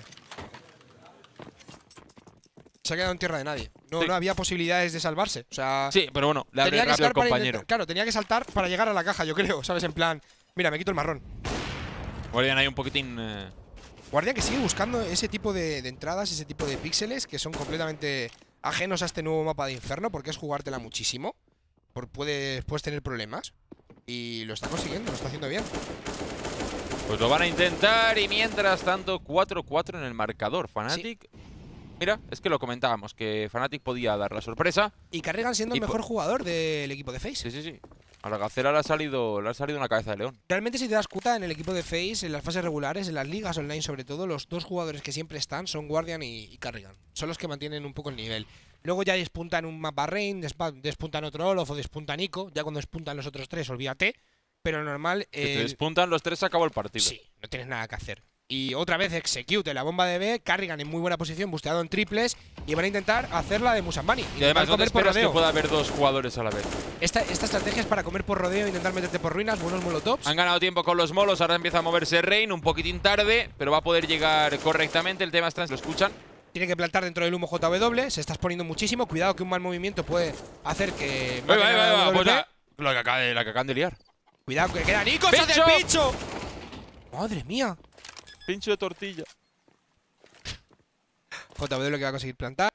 Se ha quedado en tierra de nadie. No, Sí. no había posibilidades de salvarse. O sea, Sí, pero bueno, le abre tenía que rápido al saltar para compañero. intentar- claro, tenía que saltar para llegar a la caja, yo creo. ¿Sabes? En plan, mira, me quito el marrón. Guardian ahí un poquitín… Guardian que sigue buscando ese tipo de entradas, ese tipo de píxeles que son completamente ajenos a este nuevo mapa de Inferno, porque es jugártela muchísimo. Puedes tener problemas. Y lo está consiguiendo, lo está haciendo bien. Pues lo van a intentar y mientras tanto 4-4 en el marcador. Fnatic… Mira, es que lo comentábamos, que Fnatic podía dar la sorpresa. Y Carrigan siendo Y el mejor jugador del equipo de FaZe. Sí. A la Gacela le ha salido una cabeza de león. Realmente, si te das cuenta, en el equipo de FaZe, en las fases regulares, en las ligas online sobre todo, los dos jugadores que siempre están son Guardian y Carrigan. Son los que mantienen un poco el nivel. Luego ya despuntan un mapa Rain, despuntan otro Olof o despunta Nico. Ya cuando despuntan los otros tres, olvídate. Pero normal… Si te despuntan los tres, se acabó el partido. Sí, no tienes nada que hacer. Y otra vez Execute, la bomba de B, Carrigan en muy buena posición, busteado en triples. Y van a intentar hacer la de Musambani. Y además no te comer por esperas que rodeo. pueda haber dos jugadores a la vez. Esta estrategia es para comer por rodeo e intentar meterte por ruinas, buenos molotovs. Han ganado tiempo con los molos, ahora empieza a moverse Rain, un poquitín tarde, pero va a poder llegar correctamente. El tema está, ¿lo escuchan? Tiene que plantar dentro del humo JW. Se está exponiendo muchísimo. Cuidado que un mal movimiento puede hacer que. Pues la que acaban de liar. Cuidado que queda Nico. ¡Pincho! ¡Se hace el pincho! ¡Madre mía! Pincho de tortilla. JW que va a conseguir plantar.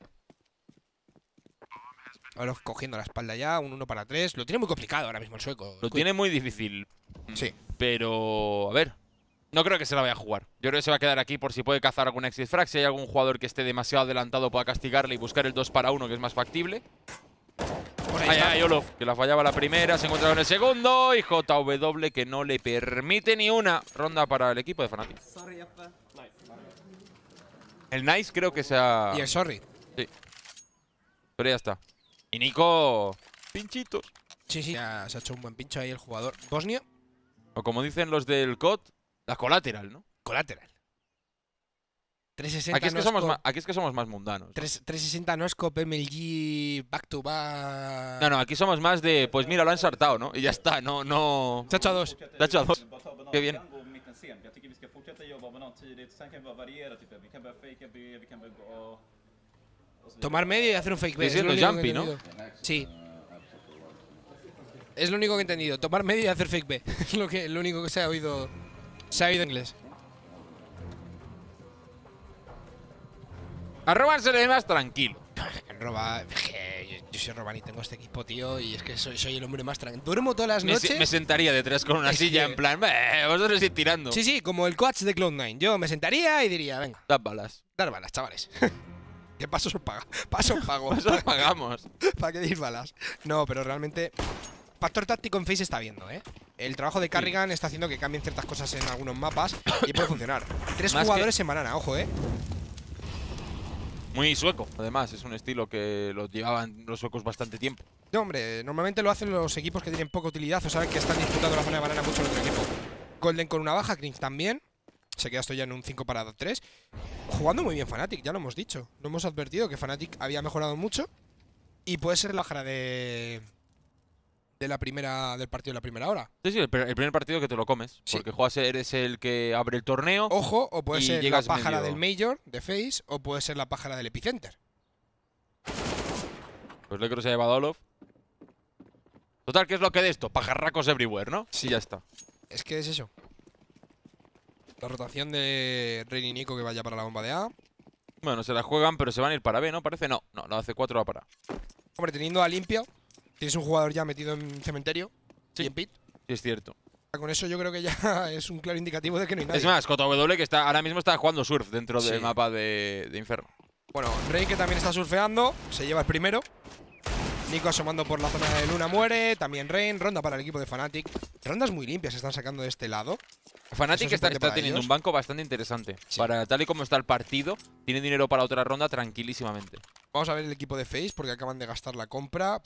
Ahora cogiendo la espalda ya. Un 1 para 3. Lo tiene muy complicado ahora mismo el sueco. Lo tiene muy difícil. Sí. Pero, a ver. No creo que se la vaya a jugar. Yo creo que se va a quedar aquí por si puede cazar algún exit frag. Si hay algún jugador que esté demasiado adelantado, pueda castigarle y buscar el 2 para 1, que es más factible. Ay, Olof, que la fallaba la primera, se encuentra con el segundo. Y JW que no le permite ni una ronda para el equipo de Fnatic. El Nice creo que sea. Y el sorry. Sí. Pero ya está. Y Nico. Pinchitos. Sí, sí. Ya se ha hecho un buen pincho ahí el jugador. Bosnia. O como dicen los del COD, la colateral, ¿no? Colateral. 360 Aquí es que somos más mundanos, ¿no? 360 no scope MLG back to back. No, aquí somos más de, pues mira, lo han ensartado, ¿no? Y ya está, no. Se ha hecho a 2. Se ha hecho a 2. Qué bien. Tomar medio y hacer un fake B. Estoy siendo jumpy, ¿no? Sí. Es lo único que he entendido. Tomar medio y hacer fake B. Es lo único que se ha oído en inglés. A Roban se le ve más tranquilo. Roba, yo soy Roban y tengo este equipo, tío, y es que soy el hombre más tranquilo. Duermo todas las noches. Me sentaría detrás con una silla en plan, vosotros ir tirando. Sí, como el coach de Cloud9. Yo me sentaría y diría, venga. Dad balas. Dar balas, chavales. ¿Qué pasos os paga? Pasos pago. Pasos pagamos. ¿Para qué deis balas? No, pero realmente factor táctico en FaZe está viendo, ¿eh? El trabajo de Carrigan está haciendo que cambien ciertas cosas en algunos mapas y puede funcionar. 3 jugadores en banana, ojo, ¿eh? Muy sueco, además, es un estilo que lo llevaban los suecos bastante tiempo. No, hombre, normalmente lo hacen los equipos que tienen poca utilidad o saben que están disputando la zona de banana mucho el otro equipo. Golden con una baja, Krings también. Se queda esto ya en un 5 para 3. Jugando muy bien Fnatic, ya lo hemos dicho. Lo hemos advertido que Fnatic había mejorado mucho. Y puede ser la jara del partido de la primera hora. Sí, el primer partido que te lo comes. Sí. Porque juegas, eres el que abre el torneo. Ojo, o puede y ser la llegas pájara medio- del Major, de FaZe, o puede ser la pájara del Epicenter. Pues le creo que se ha llevado a Olof. Total, ¿qué es lo que de esto? Pajarracos everywhere, ¿no? Sí, ya está. Es que es eso. La rotación de Rein y Nico que vaya para la bomba de A. Bueno, se la juegan, pero se van a ir para B, ¿no? Parece. No, la C4 va para A. Hombre, teniendo a Limpio, tienes un jugador ya metido en cementerio Sí. y en pit. Sí, es cierto. Con eso yo creo que ya es un claro indicativo de que no hay nadie. Es más, JW que ahora mismo está jugando surf dentro Sí. del mapa de Inferno. Bueno, Rey que también está surfeando, se lleva el primero. Nico asomando por la zona de Luna muere. También Rein, ronda para el equipo de Fnatic. Rondas muy limpias se están sacando de este lado. Fnatic Eso es está importante para teniendo ellos. un banco bastante interesante. Sí. Para tal y como está el partido, tiene dinero para otra ronda tranquilísimamente. Vamos a ver el equipo de FaZe porque acaban de gastar la compra.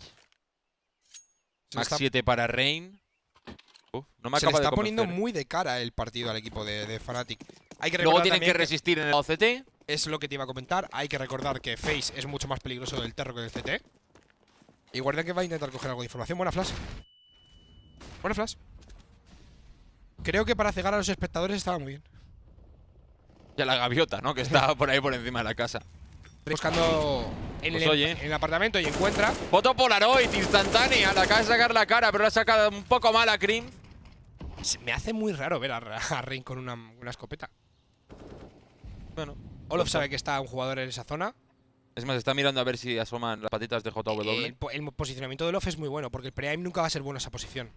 Max 7 para Rein. No me Se le acaba está de poniendo convencer. muy de cara el partido al equipo de Fnatic. Hay que Luego recordar tienen que también resistir en el OCT. es lo que te iba a comentar. Hay que recordar que FaZe es mucho más peligroso del Terro que del CT. Y Guardian que va a intentar coger algo de información. Buena flash. Buena flash. Creo que para cegar a los espectadores estaba muy bien. Ya la gaviota, ¿no? Que está por ahí por encima de la casa. Buscando en, Pues el, oye. en el apartamento y encuentra. Foto Polaroid instantánea. La acaba de sacar la cara, pero la ha sacado un poco mal a Cream. Me hace muy raro ver a Rein con una escopeta. Bueno. Olof sabe que está un jugador en esa zona. Es más, está mirando a ver si asoman las patitas de JW. El posicionamiento de Olof es muy bueno, porque el pre-aim nunca va a ser bueno esa posición.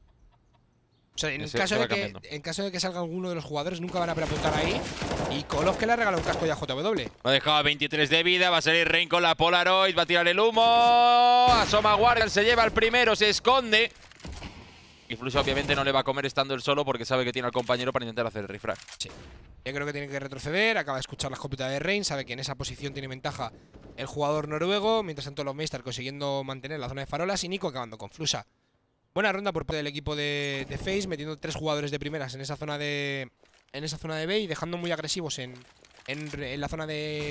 O sea, en Ese caso, va de que, cambiando. en caso de que salga alguno de los jugadores, nunca van a apuntar ahí. Y Olof que le ha regalado un casco ya a JW. Lo ha dejado a 23 de vida. Va a salir Rein con la Polaroid. Va a tirar el humo. Asoma Guardian. Se lleva el primero. Se esconde. Y Flush obviamente no le va a comer estando él solo porque sabe que tiene al compañero para intentar hacer el refrag. Sí. Yo creo que tiene que retroceder. Acaba de escuchar la escopeta de Rein. Sabe que en esa posición tiene ventaja el jugador noruego. Mientras tanto, los Meister consiguiendo mantener la zona de farolas. Y Nico acabando con Flusha. Buena ronda por parte del equipo de FaZe, metiendo 3 jugadores de primeras en esa zona de B y dejando muy agresivos en la zona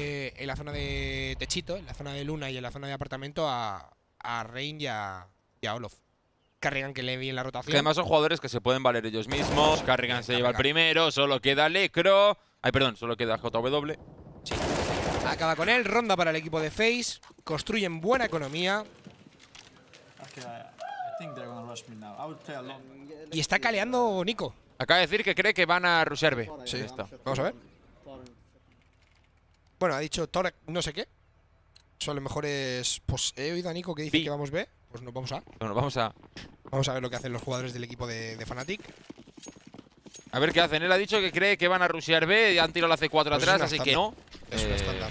de techito, en la zona de Luna y en la zona de apartamento a Rein y a Olof. Carrigan que le bien la rotación. Que además son jugadores que se pueden valer ellos mismos. Carrigan se lleva el primero. Solo queda Lecro. Ay, perdón, solo queda JW. Sí. Acaba con él. Ronda para el equipo de FaZe. Construyen buena economía. Y está caleando Nico. Acaba de decir que cree que van a rushear B. Sí. Esto. Vamos a ver. Bueno, ha dicho Torek no sé qué. Eso a lo mejor es... Pues he oído a Nico que dice B. que vamos B. Pues nos vamos a... Bueno, vamos a ver lo que hacen los jugadores del equipo de Fnatic. ver qué hacen. Él ha dicho que cree que van a rushear B y han tirado la C4 Pues atrás, es una así que no. Es una estándar.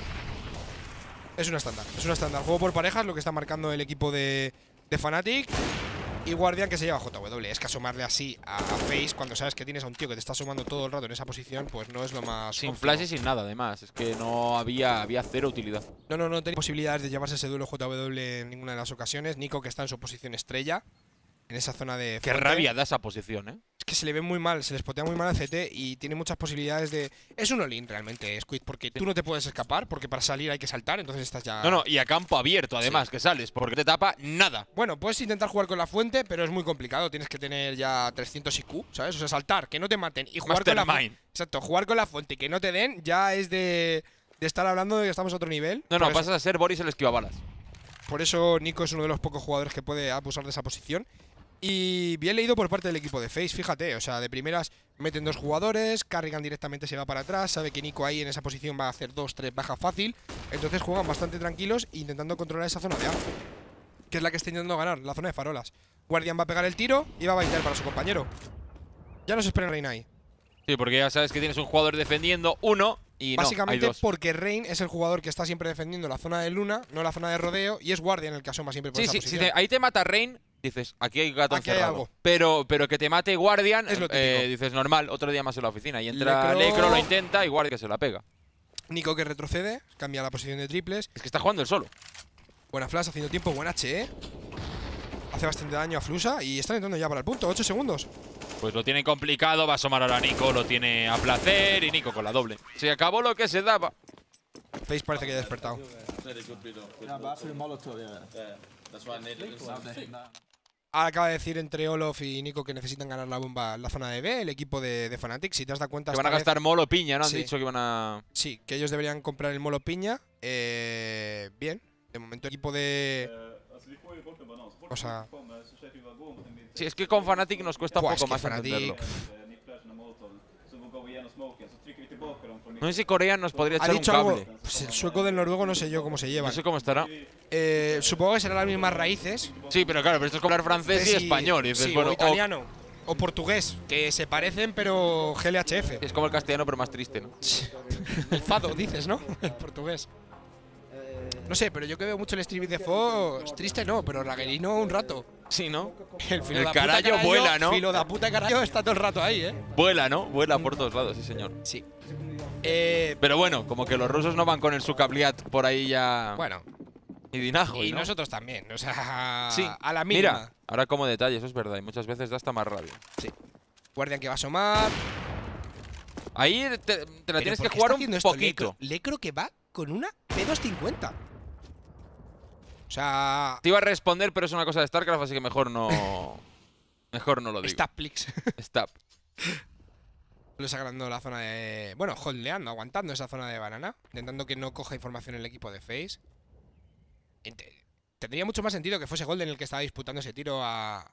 Es una estándar. Es una estándar. Juego por parejas, lo que está marcando el equipo de Fnatic. Y Guardian que se lleva JW. Es que asomarle así a FaZe cuando sabes que tienes a un tío que te está asomando todo el rato en esa posición, pues no es lo más Sin óptimo. flash y sin nada, además. Es que no había cero utilidad. No tenía posibilidades de llevarse ese duelo JW en ninguna de las ocasiones. Nico que está en su posición estrella, en esa zona de Qué fuerte. rabia da esa posición, ¿eh? Es que se le ve muy mal, se le spotea muy mal al CT y tiene muchas posibilidades de... Es un all-in realmente, Squid, porque tú no te puedes escapar, porque para salir hay que saltar, entonces estás ya... No, y a campo abierto, además, que sales, porque te tapa nada. Bueno, puedes intentar jugar con la fuente, pero es muy complicado. Tienes que tener ya 300 IQ, ¿sabes? O sea, saltar, que no te maten y jugar con la fuente. Mastermind. Exacto, jugar con la fuente y que no te den ya es de estar hablando de que estamos a otro nivel. No, Por eso- pasas a ser Boris el esquivabalas. Por eso Nico es uno de los pocos jugadores que puede abusar de esa posición. Y bien leído por parte del equipo de FaZe, fíjate, o sea, de primeras meten 2 jugadores, Carrigan directamente se va para atrás, sabe que Nico ahí en esa posición va a hacer 2-3 bajas fácil, entonces juegan bastante tranquilos intentando controlar esa zona de A, que es la que está intentando ganar, la zona de farolas. Guardian va a pegar el tiro y va a baitar para su compañero. Ya no se espera Rein ahí. Sí, porque ya sabes que tienes un jugador defendiendo uno y Básicamente no, hay 2. porque Rein es el jugador que está siempre defendiendo la zona de Luna, no la zona de rodeo, y es Guardian el que asoma siempre por Sí, esa sí, posición. si ahí te mata Rein, dices, aquí hay gato Aquí hay encerrado. algo. Pero que te mate Guardian, Es lo típico. dices, normal, otro día más en la oficina. Y entra Necro- Necro, lo intenta y Guardian que se la pega. Nico que retrocede, cambia la posición de triples. Es que está jugando él solo. Buena flash, haciendo tiempo, buen H, Hace bastante daño a Flusa y están entrando ya para el punto, 8 segundos. Pues lo tiene complicado, va a asomar ahora Nico, lo tiene a placer y Nico con la doble. Se acabó lo que se daba. FaZe parece que ha despertado. Acaba de decir entre Olof y Nico que necesitan ganar la bomba en la zona de B, el equipo de Fnatic. Si te has dado cuenta, Que van a esta vez- gastar molo piña, ¿no? Han Sí. dicho que iban a… Sí, que ellos deberían comprar el molo piña. Bien, de momento el equipo de… O sea… Sí, es que con Fnatic nos cuesta un Buah, poco es que más Fnatic… entenderlo. No sé si Corea nos podría Ha echar un dicho cable. algo… Pues el sueco del noruego no sé yo cómo se No llevan. sé cómo estará. Supongo que serán las mismas raíces. Sí, pero claro, pero esto es como hablar francés y español. Y dices, sí, bueno, o italiano. O portugués, que se parecen pero GLHF. es como el castellano, pero más triste, ¿no? El fado, dices, ¿no? El portugués. No sé, pero yo que veo mucho el streaming de Fox, triste no, pero raguerino un rato. Sí, ¿no? El filo El da puta carallo vuela, ¿no? Filo da puta carallo está todo el rato ahí, Vuela, ¿no? Vuela por todos lados, sí, señor. Sí. Pero bueno, como que los rusos no van con el Sukabliat por ahí ya… Bueno, Y Dinajo, y ¿no? nosotros también, o sea, Sí. a la mínima. Mira, ahora como detalle, eso es verdad. Y muchas veces da hasta más rabia. Guardian que va a asomar. Ahí te la Pero tienes ¿por que qué jugar está un haciendo esto poquito. Lecro que va con una P250. O sea, Te iba a responder, pero es una cosa de StarCraft, así que mejor no… mejor no lo digo. Stapplix. Stop. Lo sacando la zona de… Bueno, holdeando, aguantando esa zona de banana. Intentando que no coja información el equipo de FaZe. Tendría mucho más sentido que fuese Golden el que estaba disputando ese tiro a…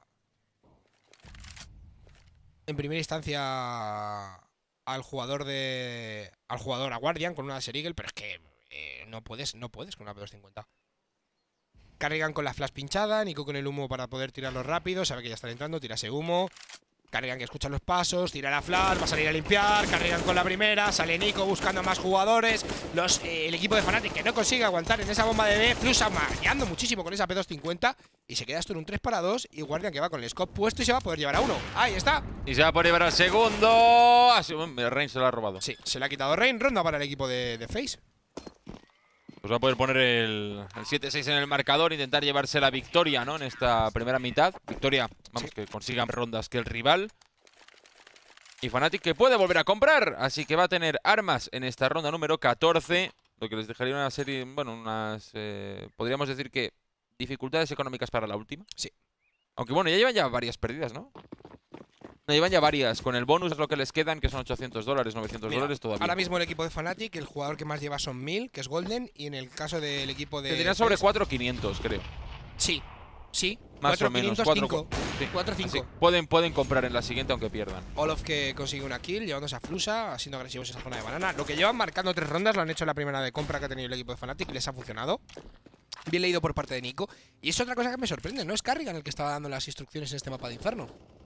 En primera instancia al jugador de… Al jugador a Guardian con una Laser Eagle, pero es que no puedes con una P250. Carrigan con la flash pinchada, Nico con el humo para poder tirarlo rápido, sabe que ya están entrando, tira ese humo. Carrigan que escucha los pasos, tira la flash, va a salir a limpiar, Carrigan con la primera, sale Nico buscando más jugadores. El equipo de Fnatic que no consigue aguantar en esa bomba de B, Flusa mareando muchísimo con esa P250 y se queda esto en un 3-2 y Guardian que va con el scope puesto y se va a poder llevar a uno. Ahí está. Y se va a poder llevar al segundo. Reign se lo ha robado. Sí, se le ha quitado Rein, ronda para el equipo de FaZe. Pues va a poder poner el 7-6 en el marcador, intentar llevarse la victoria, ¿no? En esta primera mitad. Victoria, vamos, que consiga más rondas que el rival. Y Fnatic que puede volver a comprar, así que va a tener armas en esta ronda número 14. Lo que les dejaría una serie, bueno, unas… podríamos decir que dificultades económicas para la última. Sí. Aunque bueno, ya llevan varias perdidas, ¿no? No, llevan ya varias. Con el bonus es lo que les quedan, que son $800, $900 todavía. Ahora mismo el equipo de Fnatic, el jugador que más lleva son 1000, que es Golden. Y en el caso del equipo de. Tendrían sobre 4.500, creo. Sí, sí. Más o menos. 4-5. Sí. 4-5. Así, pueden comprar en la siguiente aunque pierdan. Olof que consigue una kill, llevándose a Flusha, siendo agresivos en esa zona de banana. Lo que llevan marcando 3 rondas lo han hecho en la primera de compra que ha tenido el equipo de Fnatic y les ha funcionado. Bien leído por parte de Nico. Y es otra cosa que me sorprende, ¿no? Es Carrigan el que estaba dando las instrucciones en este mapa de Inferno.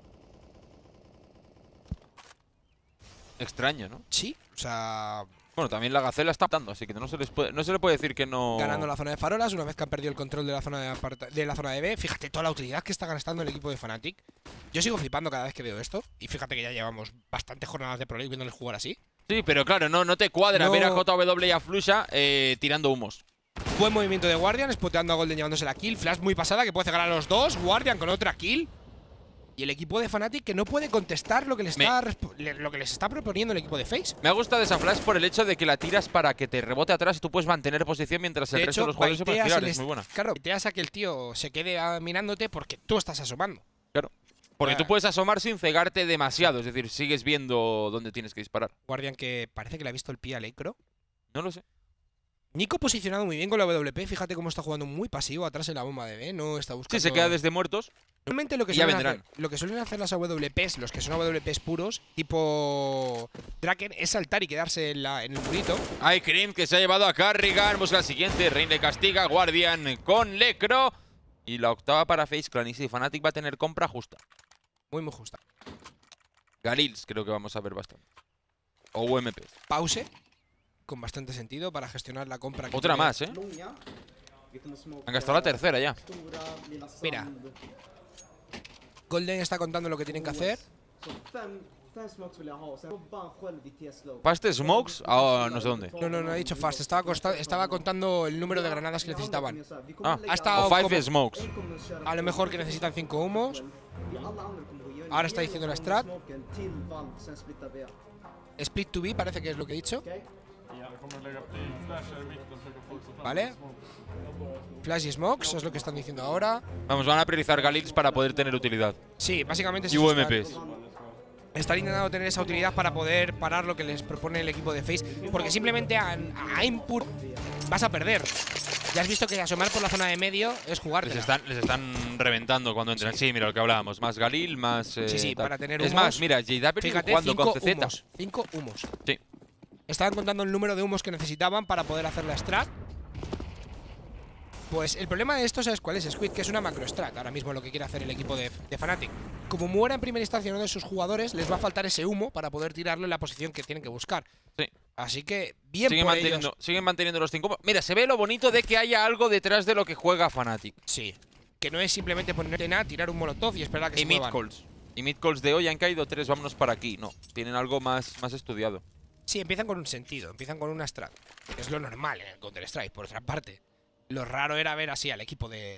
Extraño, ¿no? Sí, o sea, Bueno, también la Gacela está dando, así que no se le puede decir que no. ganando la zona de farolas, una vez que han perdido el control de la zona de B. Fíjate toda la utilidad que está gastando el equipo de Fnatic. Yo sigo flipando cada vez que veo esto. Y fíjate que ya llevamos bastantes jornadas de Pro League viéndoles jugar así. Sí, pero claro, no te cuadra No. ver a JW y a Flusha tirando humos. Buen movimiento de Guardian, spoteando a Golden llevándose la kill. Flash muy pasada que puede cegar a los dos. Guardian con otra kill. Y el equipo de Fnatic que no puede contestar lo que les está proponiendo el equipo de FaZe. Me ha gustado esa flash por el hecho de que la tiras para que te rebote atrás y tú puedes mantener posición mientras el resto de los jugadores se pueden girar. Es muy buena. Claro, te hace que el tío se quede mirándote porque tú estás asomando. Claro. Porque tú puedes asomar sin cegarte demasiado. Es decir, sigues viendo dónde tienes que disparar. Guardian que parece que le ha visto el pie a Electro. No lo sé. Nico posicionado muy bien con la WP. Fíjate cómo está jugando muy pasivo atrás en la bomba de B. No está buscando. Sí, se queda desde muertos. Normalmente lo que, Y ya suelen vendrán. hacer, lo que suelen hacer las AWPs, los que son AWPs puros, tipo Draken, es saltar y quedarse en el murito. Hay Cream que se ha llevado a Carrigan. Busca el siguiente. Rein le castiga. Guardian con Lecro. Y la octava para FaZe Clan. Y sí, Fnatic va a tener compra justa. Muy, muy justa. Galils creo que vamos a ver bastante. O UMP. Pause, con bastante sentido para gestionar la compra. Que Otra tiene. más, ¿eh? Han gastado la tercera ya. Mira. Golden está contando lo que tienen que hacer. Fast Smokes. No sé dónde. No ha dicho fast. Estaba contando el número de granadas que necesitaban. Ah, Ha estado o 5 como- Smokes. A lo mejor que necesitan 5 humos. Ahora está diciendo la strat. Split to B parece que es lo que he dicho. Vale. Flash y smokes, eso es lo que están diciendo ahora. Vamos, van a priorizar Galils para poder tener utilidad. Sí, básicamente Y UMPs. Están intentando tener esa utilidad para poder parar lo que les propone el equipo de FaZe. Porque simplemente a input vas a perder. Ya has visto que asomar por la zona de medio es jugártela. Les están reventando cuando entran. Sí, mira lo que hablábamos. Más Galil, más. Sí, tal. para tener Es humos. más, mira, JW Fíjate, jugando con CZ. 5 humos. Sí. Estaban contando el número de humos que necesitaban para poder hacer la strat. Pues el problema de esto, ¿sabes cuál es? Squid, que es una macro strat. Ahora mismo lo que quiere hacer el equipo de Fnatic. Como muera en primera instancia uno de sus jugadores, les va a faltar ese humo para poder tirarlo en la posición que tienen que buscar. Sí. Así que, bien por ellos. Siguen manteniendo los 5. Mira, se ve lo bonito de que haya algo detrás de lo que juega Fnatic. Sí. Que no es simplemente ponerte nada, tirar un molotov y esperar a que se muevan. Y mid-calls de hoy han caído 3, vámonos para aquí. No, tienen algo más estudiado. Sí, empiezan con un sentido, empiezan con una strat. Es lo normal en el Counter-Strike, por otra parte. Lo raro era ver así al equipo de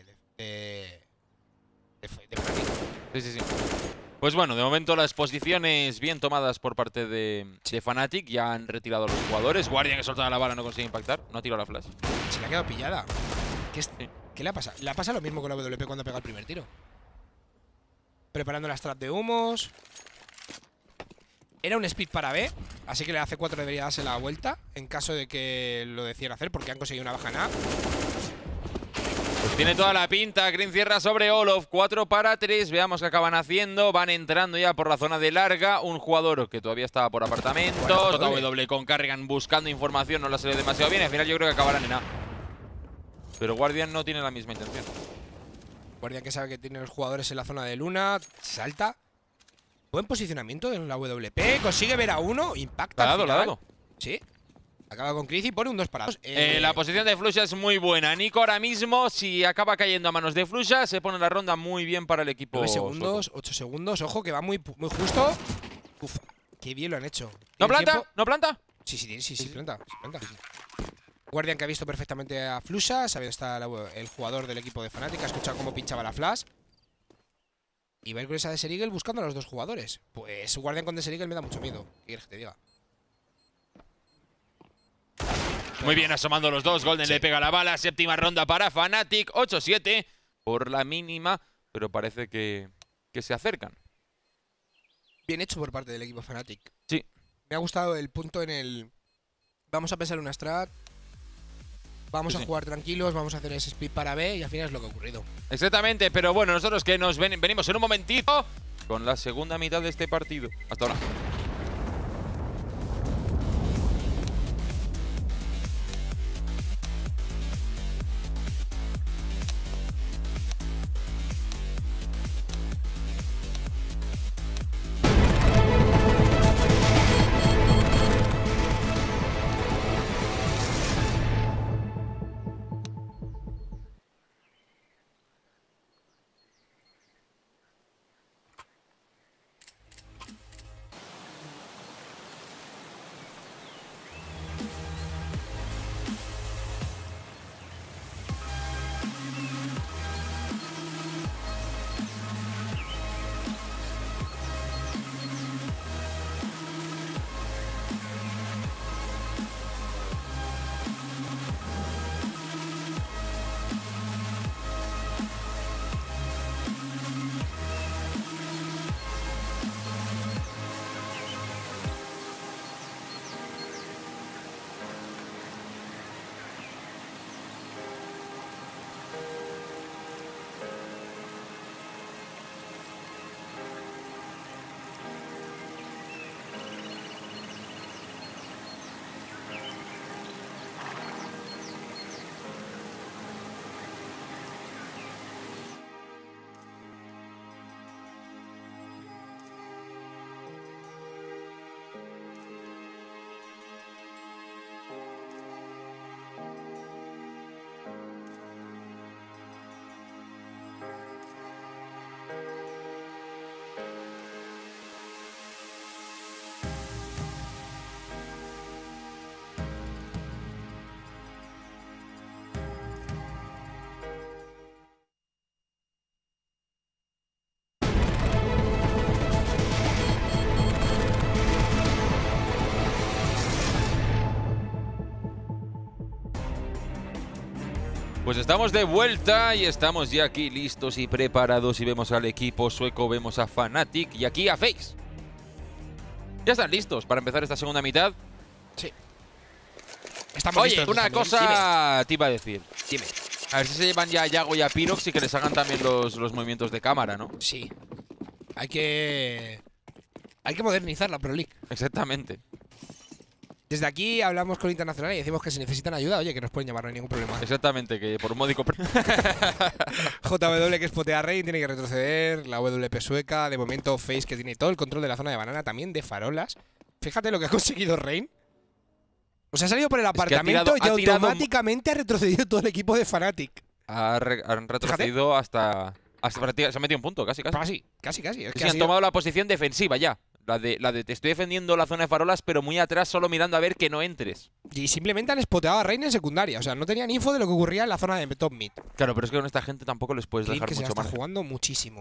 Fnatic. Sí. Pues bueno, de momento las posiciones bien tomadas por parte de Fnatic. Ya han retirado a los jugadores. Guardian que soltaba la bala no consigue impactar. No ha tirado la flash. Se le ha quedado pillada. ¿Qué le ha pasado? Le ha pasado lo mismo con la WP cuando pega el primer tiro. Preparando la strat de humos. Era un speed para B, así que le hace 4 debería darse la vuelta en caso de que lo decidiera hacer, porque han conseguido una baja en A. Pues tiene toda la pinta. Green cierra sobre Olof. 4 para 3. Veamos qué acaban haciendo. Van entrando ya por la zona de larga. Un jugador que todavía estaba por apartamentos. W con Carrigan buscando información. No la salió demasiado bien. Al final yo creo que acabarán en A. Pero Guardian no tiene la misma intención. Guardian que sabe que tiene los jugadores en la zona de Luna. Salta. Buen posicionamiento en la WP. Consigue ver a uno. Impacta. La ha dado. Sí. Acaba con Chris y pone un 2 para 2. La posición de Flusha es muy buena. Nico ahora mismo, si acaba cayendo a manos de Flusha, se pone la ronda muy bien para el equipo. 9 segundos, 8 segundos. Ojo, que va muy justo. Uf, qué bien lo han hecho. ¿No planta? ¿No planta? Sí, planta. Guardian que ha visto perfectamente a Flusha. Sabe dónde está el jugador del equipo de Fnatic. Ha escuchado cómo pinchaba la flash. Y va a ir con esa Desert Eagle buscando a los dos jugadores. Pues Guardian con Desert Eagle me da mucho miedo. ¿Qué quieres que te diga? Muy bien, asomando los dos. Golden le pega la bala. Séptima ronda para Fnatic. 8-7 por la mínima. Pero parece que se acercan. Bien hecho por parte del equipo Fnatic. Sí. Me ha gustado el punto en el... Vamos a pensar una strat, vamos Sí, a sí. jugar tranquilos, vamos a hacer ese split para B y al final es lo que ha ocurrido. Exactamente, pero bueno, nosotros que nos venimos en un momentito con la segunda mitad de este partido. Hasta ahora. Pues estamos de vuelta y estamos ya aquí listos y preparados y vemos al equipo sueco, vemos a Fnatic y aquí a FaZe. Ya están listos para empezar esta segunda mitad. Sí. Estamos Oye, listos una también. cosa te iba a decir. Dime. A ver si se llevan ya a Yago y a Pyrox y que les hagan también los movimientos de cámara, ¿no? Sí. Hay que modernizar la Pro League. Exactamente. Desde aquí hablamos con Internacional y decimos que si necesitan ayuda, oye, que nos pueden llamar, no hay ningún problema. Exactamente, que por un módico... JW que spotea a Rein, tiene que retroceder. La WP sueca, de momento FaZe que tiene todo el control de la zona de banana, también de farolas. Fíjate lo que ha conseguido Rein. O sea, ha salido por el apartamento ha y tirado automáticamente ha retrocedido todo el equipo de Fnatic. Han retrocedido hasta se ha metido un punto, casi. Casi. Es que Sí, ha han sido- tomado la posición defensiva ya. La de te estoy defendiendo la zona de farolas, pero muy atrás, solo mirando a ver que no entres. Y simplemente han spoteado a Rein en secundaria. O sea, no tenían info de lo que ocurría en la zona de top mid. Claro, pero es que con esta gente tampoco les puedes Clip dejar que se la mucho está más. jugando muchísimo.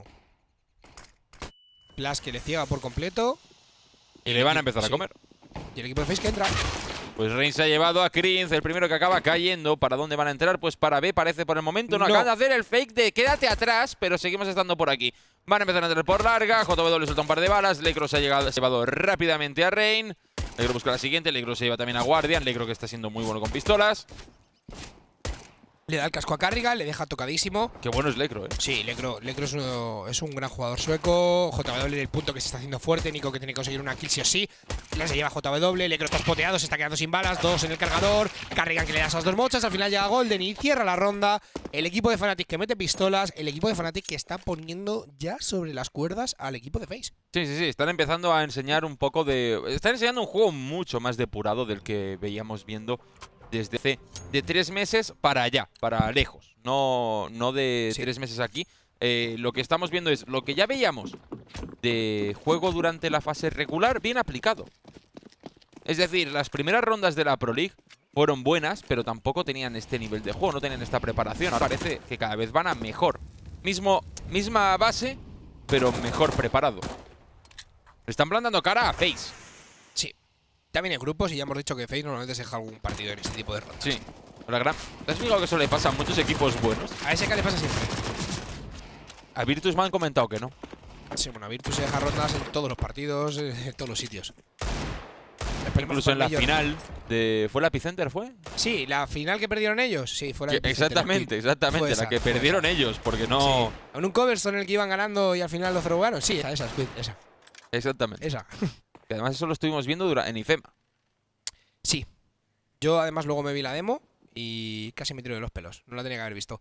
Plas que le ciega por completo. Y le van a empezar a Sí. comer. Y el equipo de FaZe que entra. Pues Rein se ha llevado a Krinz, el primero que acaba cayendo. ¿Para dónde van a entrar? Pues para B parece por el momento. No No. acaban de hacer el fake de quédate atrás, pero seguimos estando por aquí. Van a empezar a entrar por larga. JW suelta un par de balas. Lecro se ha llevado rápidamente a Rein. Lecro busca la siguiente. Lecro se lleva también a Guardian. Lecro que está siendo muy bueno con pistolas. Le da el casco a Carrigan, le deja tocadísimo. Qué bueno es Lecro, Sí, Lecro es un gran jugador sueco. JW en el punto que se está haciendo fuerte. Nico que tiene que conseguir una kill sí o sí. Le se lleva JW. Lecro está spoteado, se está quedando sin balas. 2 en el cargador. Carrigan que le da esas 2 mochas. Al final llega Golden y cierra la ronda. El equipo de Fnatic que mete pistolas. El equipo de Fnatic que está poniendo ya sobre las cuerdas al equipo de FaZe. Sí. Están empezando a enseñar un poco de... Están enseñando un juego mucho más depurado del que veíamos viendo desde hace de 3 meses para allá, para lejos. No de Sí. 3 meses aquí. Lo que estamos viendo es lo que ya veíamos de juego durante la fase regular bien aplicado. Es decir, las primeras rondas de la Pro League fueron buenas, pero tampoco tenían este nivel de juego, no tenían esta preparación. Ahora parece que cada vez van a mejor. Misma base, pero mejor preparado. Le están plantando cara a FaZe. Sí. También en grupos y ya hemos dicho que FaZe normalmente se deja algún partido en este tipo de rondas. Sí. ¿Te has fijado que eso le pasa a muchos equipos buenos? A SK le pasa siempre. A Virtus me han comentado que no. Sí, bueno, Virtus se deja rondas en todos los partidos, en todos los sitios. Incluso en la final de... ¿Fue la Epicenter, fue? Sí, la final que perdieron ellos. Sí, fue la Epicenter, Exactamente, exactamente. esa, La que fue perdieron ellos, porque no... Sí. En un Coverstone en el que iban ganando y al final lo cerrugaron. Sí, esa, esa. Exactamente. Esa. Que además eso lo estuvimos viendo en IFEMA. Sí. Yo además luego me vi la demo y casi me tiro de los pelos. No la tenía que haber visto.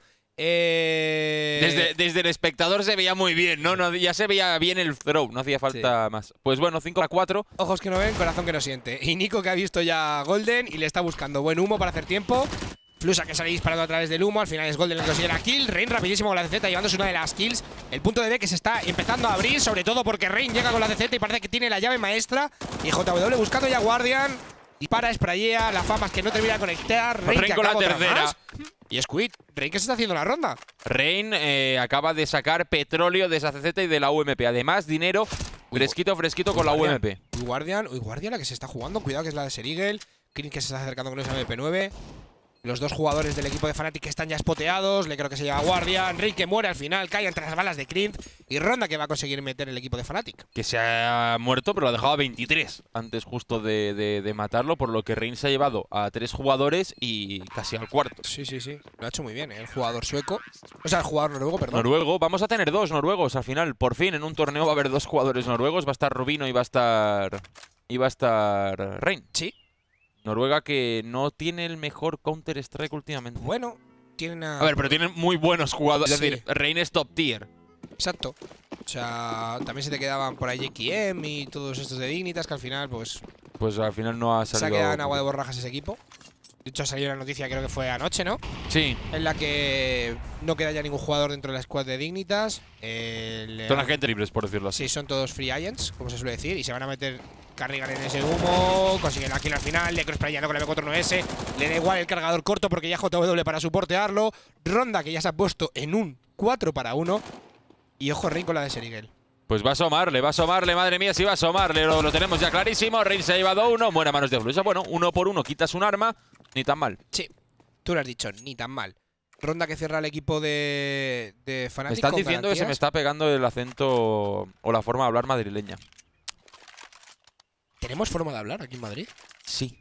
Desde el espectador se veía muy bien, ¿no? Ya se veía bien el throw, no hacía falta más. Pues bueno, 5-4. Ojos que no ven, corazón que no siente. Y Nico que ha visto ya Golden y le está buscando buen humo para hacer tiempo. Flusa que sale disparando a través del humo. Al final es Golden el que consigue la kill. Rain rapidísimo con la CZ llevándose una de las kills. El punto de B que se está empezando a abrir, sobre todo porque Rain llega con la CZ y parece que tiene la llave maestra. Y JW buscando ya Guardian. Dispara, sprayea, la fama es que no termina de conectar. Rain que con la acaba otra tercera. más. Y Squid, Rain que se está haciendo la ronda. Rain acaba de sacar petróleo de esa CZ y de la UMP. Además, dinero fresquito, fresquito con la UMP. Uy, Guardian la que se está jugando. Cuidado que es la de Ser Eagle. Kring que se está acercando con esa MP9. Los dos jugadores del equipo de Fnatic que están ya spoteados. Le creo que se lleva Guardian. Rey que muere al final. Cae entre las balas de Krint. Y ronda que va a conseguir meter el equipo de Fnatic. Que se ha muerto, pero lo ha dejado a 23 antes justo de matarlo. Por lo que Rain se ha llevado a 3 jugadores y casi al cuarto. Sí, sí, sí. Lo ha hecho muy bien, ¿eh? El jugador sueco. O sea, el jugador noruego, perdón. Noruego. Vamos a tener 2 noruegos al final. Por fin, en un torneo va a haber 2 jugadores noruegos. Va a estar Rubino y va a estar Rain. Sí. Noruega que no tiene el mejor Counter-Strike últimamente. Bueno, tienen a ver, pero tienen muy buenos jugadores. Sí. Es decir, Rain es top tier. Exacto. O sea, también se te quedaban por ahí JKM y todos estos de Dignitas que al final, pues al final no ha se salido. ha quedado en agua de borrajas ese equipo. De hecho, salió la noticia, creo que fue anoche, ¿no? Sí. En la que no queda ya ningún jugador dentro de la squad de Dignitas. Son agentes libres, por decirlo así. Sí, son todos free agents, como se suele decir. Y se van a meter Carrigan en ese humo. Consiguen la kill al final. Necro sprayando con el M49S. Le da igual el cargador corto porque ya JW para soportearlo. Ronda que ya se ha puesto en un 4-1. Y ojo, Rain con la de Ser Eagle. Pues va a asomarle, madre mía, sí va a asomarle. Lo tenemos ya clarísimo. Rain se ha llevado 1. Muere a manos de Flusa. Bueno, 1 por 1. Quitas un arma. Ni tan mal. Sí, tú lo has dicho, ni tan mal. Ronda que cierra el equipo de Fnatic. Me están diciendo que se me está pegando el acento o la forma de hablar madrileña. ¿Tenemos forma de hablar aquí en Madrid? Sí.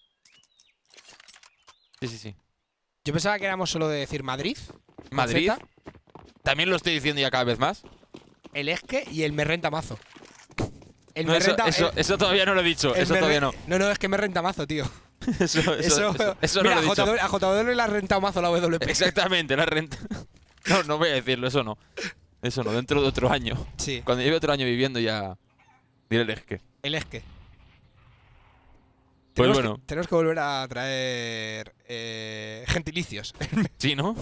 Sí. Yo pensaba que éramos solo de decir Madrid. Madrid. También lo estoy diciendo ya cada vez más. El Esque y el me renta mazo. El no, me eso todavía no lo he dicho. Eso todavía no. No, es que me renta mazo, tío. Eso mira, no lo he dicho. A JW le ha rentado mazo la WP. Exactamente, la renta. No voy a decirlo, eso no. Eso no, dentro de otro año. Sí. Cuando lleve otro año viviendo ya diré el Esque. El Esque. Pues bueno. Tenemos que volver a traer gentilicios. Sí, ¿no?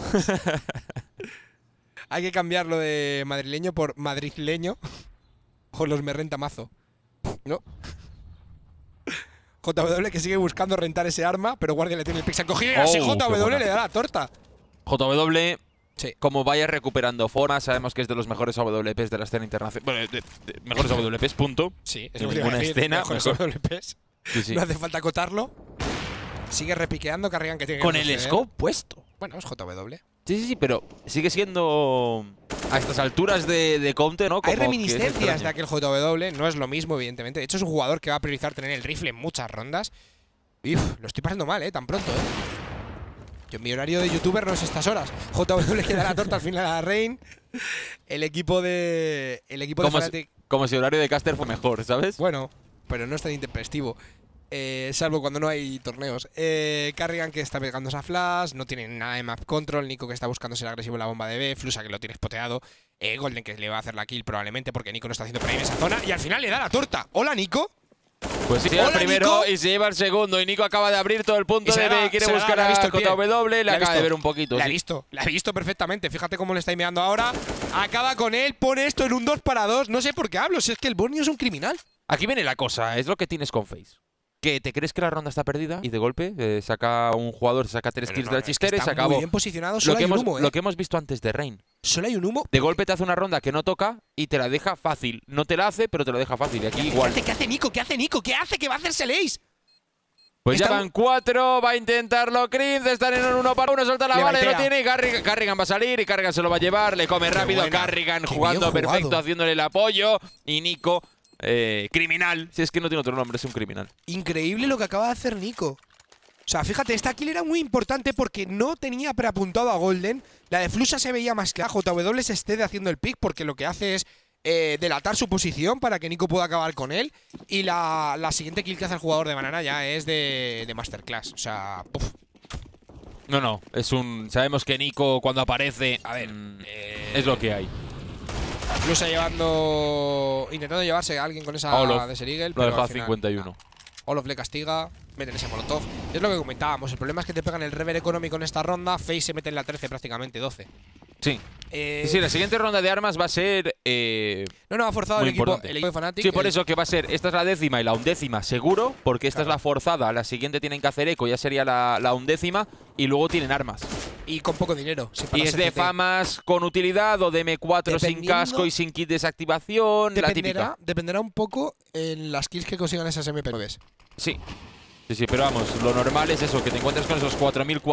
Hay que cambiarlo de madrileño por madrileño. O los me renta mazo. ¿No? JW que sigue buscando rentar ese arma, pero Guardia le tiene el pixel cogido y así JW le da la torta. JW, sí. Como vaya recuperando forma, sabemos que es de los mejores AWPs de la escena internacional. Bueno, de mejores AWPs, punto. Sí, es en lo que ninguna escena. Mejores AWPs. Sí. No hace falta acotarlo. Sigue repiqueando, Carrigan que tiene con que el scope puesto. Bueno, es JW. Sí, pero sigue siendo a estas alturas de Counter, ¿no? Hay reminiscencias de aquel JW, no es lo mismo, evidentemente. De hecho, es un jugador que va a priorizar tener el rifle en muchas rondas. Uf, lo estoy pasando mal, tan pronto, Yo en mi horario de youtuber no es estas horas. JW le queda la torta al final a Rain. El equipo de Fnatic. Como si el horario de caster fue mejor, ¿sabes? Bueno, pero no es tan intempestivo. Salvo cuando no hay torneos. Carrigan que está pegando esa flash. No tiene nada de map control. Nico que está buscando ser agresivo en la bomba de B. Flusa que lo tiene spoteado. Golden que le va a hacer la kill probablemente porque Nico no está haciendo por ahí en esa zona. Y al final le da la torta. ¡Hola, Nico! Pues sí, se lleva el primero Nico. y se lleva el segundo. Y Nico acaba de abrir todo el punto de B. Quiere buscar a JW. Le acaba de ver un poquito. La ha visto perfectamente. Fíjate cómo le está mirando ahora. Acaba con él. Pone esto en un 2-2. No sé por qué hablo. Si es que el Borneo es un criminal. Aquí viene la cosa. Es lo que tienes con FaZe. Que te crees que la ronda está perdida y de golpe saca un jugador, saca 3 kills de la chistera y se acabó. Muy bien posicionado, solo hay un humo, Lo que hemos visto antes de Rain. Solo hay un humo. De golpe te hace una ronda que no toca y te la deja fácil. No te la hace, pero te lo deja fácil. Y aquí igual. ¿Qué hace Nico? ¿Qué hace Nico? ¿Qué hace? ¿Que va a hacerse el ace? Pues ya Están- van 4, va a intentarlo Crinz, están en un 1 para 1, suelta la Le bala y lo baitea. tiene. Y Carrigan va a salir y Carrigan se lo va a llevar, le come rápido. buena. Carrigan Qué jugando bien perfecto, jugado. haciéndole el apoyo. Y Nico, criminal. Si es que no tiene otro nombre, es un criminal. Increíble lo que acaba de hacer Nico. O sea, fíjate, esta kill era muy importante porque no tenía preapuntado a Golden. La de Flusha se veía más clara. JW se esté haciendo el pick porque lo que hace es delatar su posición para que Nico pueda acabar con él. Y la siguiente kill que hace el jugador de Banana ya es de Masterclass. O sea, uf. No, es un… Sabemos que Nico cuando aparece… A ver, es lo que hay. Flusha intentando llevarse a alguien con esa Olof de Serigel. Lo pero dejó a al final, 51. Olof le castiga, meten ese molotov. Es lo que comentábamos, el problema es que te pegan el rever económico en esta ronda. FaZe se mete en la 13 prácticamente, 12. Sí. Eh, Sí, la siguiente ronda de armas va a ser… No, ha forzado muy el equipo importante. de Fnatic. Sí, por eso que va a ser… Esta es la 10ª y la 11ª seguro, porque esta es la forzada. La siguiente tienen que hacer eco, ya sería la 11ª. Y luego tienen armas. Y con poco dinero. sí, para Y es de SFT. famas con utilidad o de M4 sin Dependiendo- casco y sin kit de desactivación. La típica. Dependerá un poco en las kills que consigan esas MP9s. Sí. Sí, pero vamos, lo normal es eso, que te encuentres con esos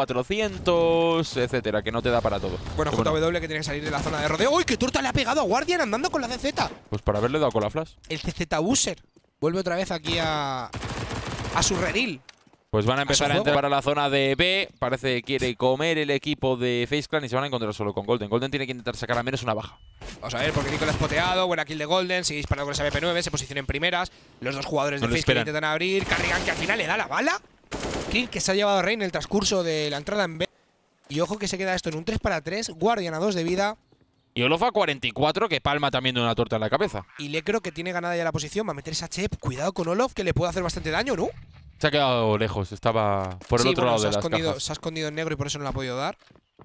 4400, etcétera, que no te da para todo. Bueno, Pero JW que tiene que salir de la zona de rodeo. ¡Uy, qué torta le ha pegado a Guardian andando con la CZ! Pues para haberle dado con la flash. El CZ User vuelve otra vez aquí a su redil. Pues van a empezar a juego. entrar para la zona de B. Parece que quiere comer el equipo de FaZe Clan y se van a encontrar solo con Golden. Golden tiene que intentar sacar al menos una baja. Vamos a ver, porque Nico le ha spoteado. Buena kill de Golden. Sigue disparando con esa MP9. Se posiciona en primeras. Los dos jugadores No de lo FaZe que le esperan. intentan abrir. Carrigan que al final le da la bala. Kill que se ha llevado Rey en el transcurso de la entrada en B. Y ojo que se queda esto en un 3 para 3. Guardian a 2 de vida. Y Olof a 44, que palma también de una torta en la cabeza. Y le creo que tiene ganada ya la posición. Va a meter esa chep. Cuidado con Olof, que le puede hacer bastante daño, ¿no? Se ha quedado lejos, estaba por el Sí, otro bueno, lado de las cajas. se ha escondido en negro y por eso no la ha podido dar.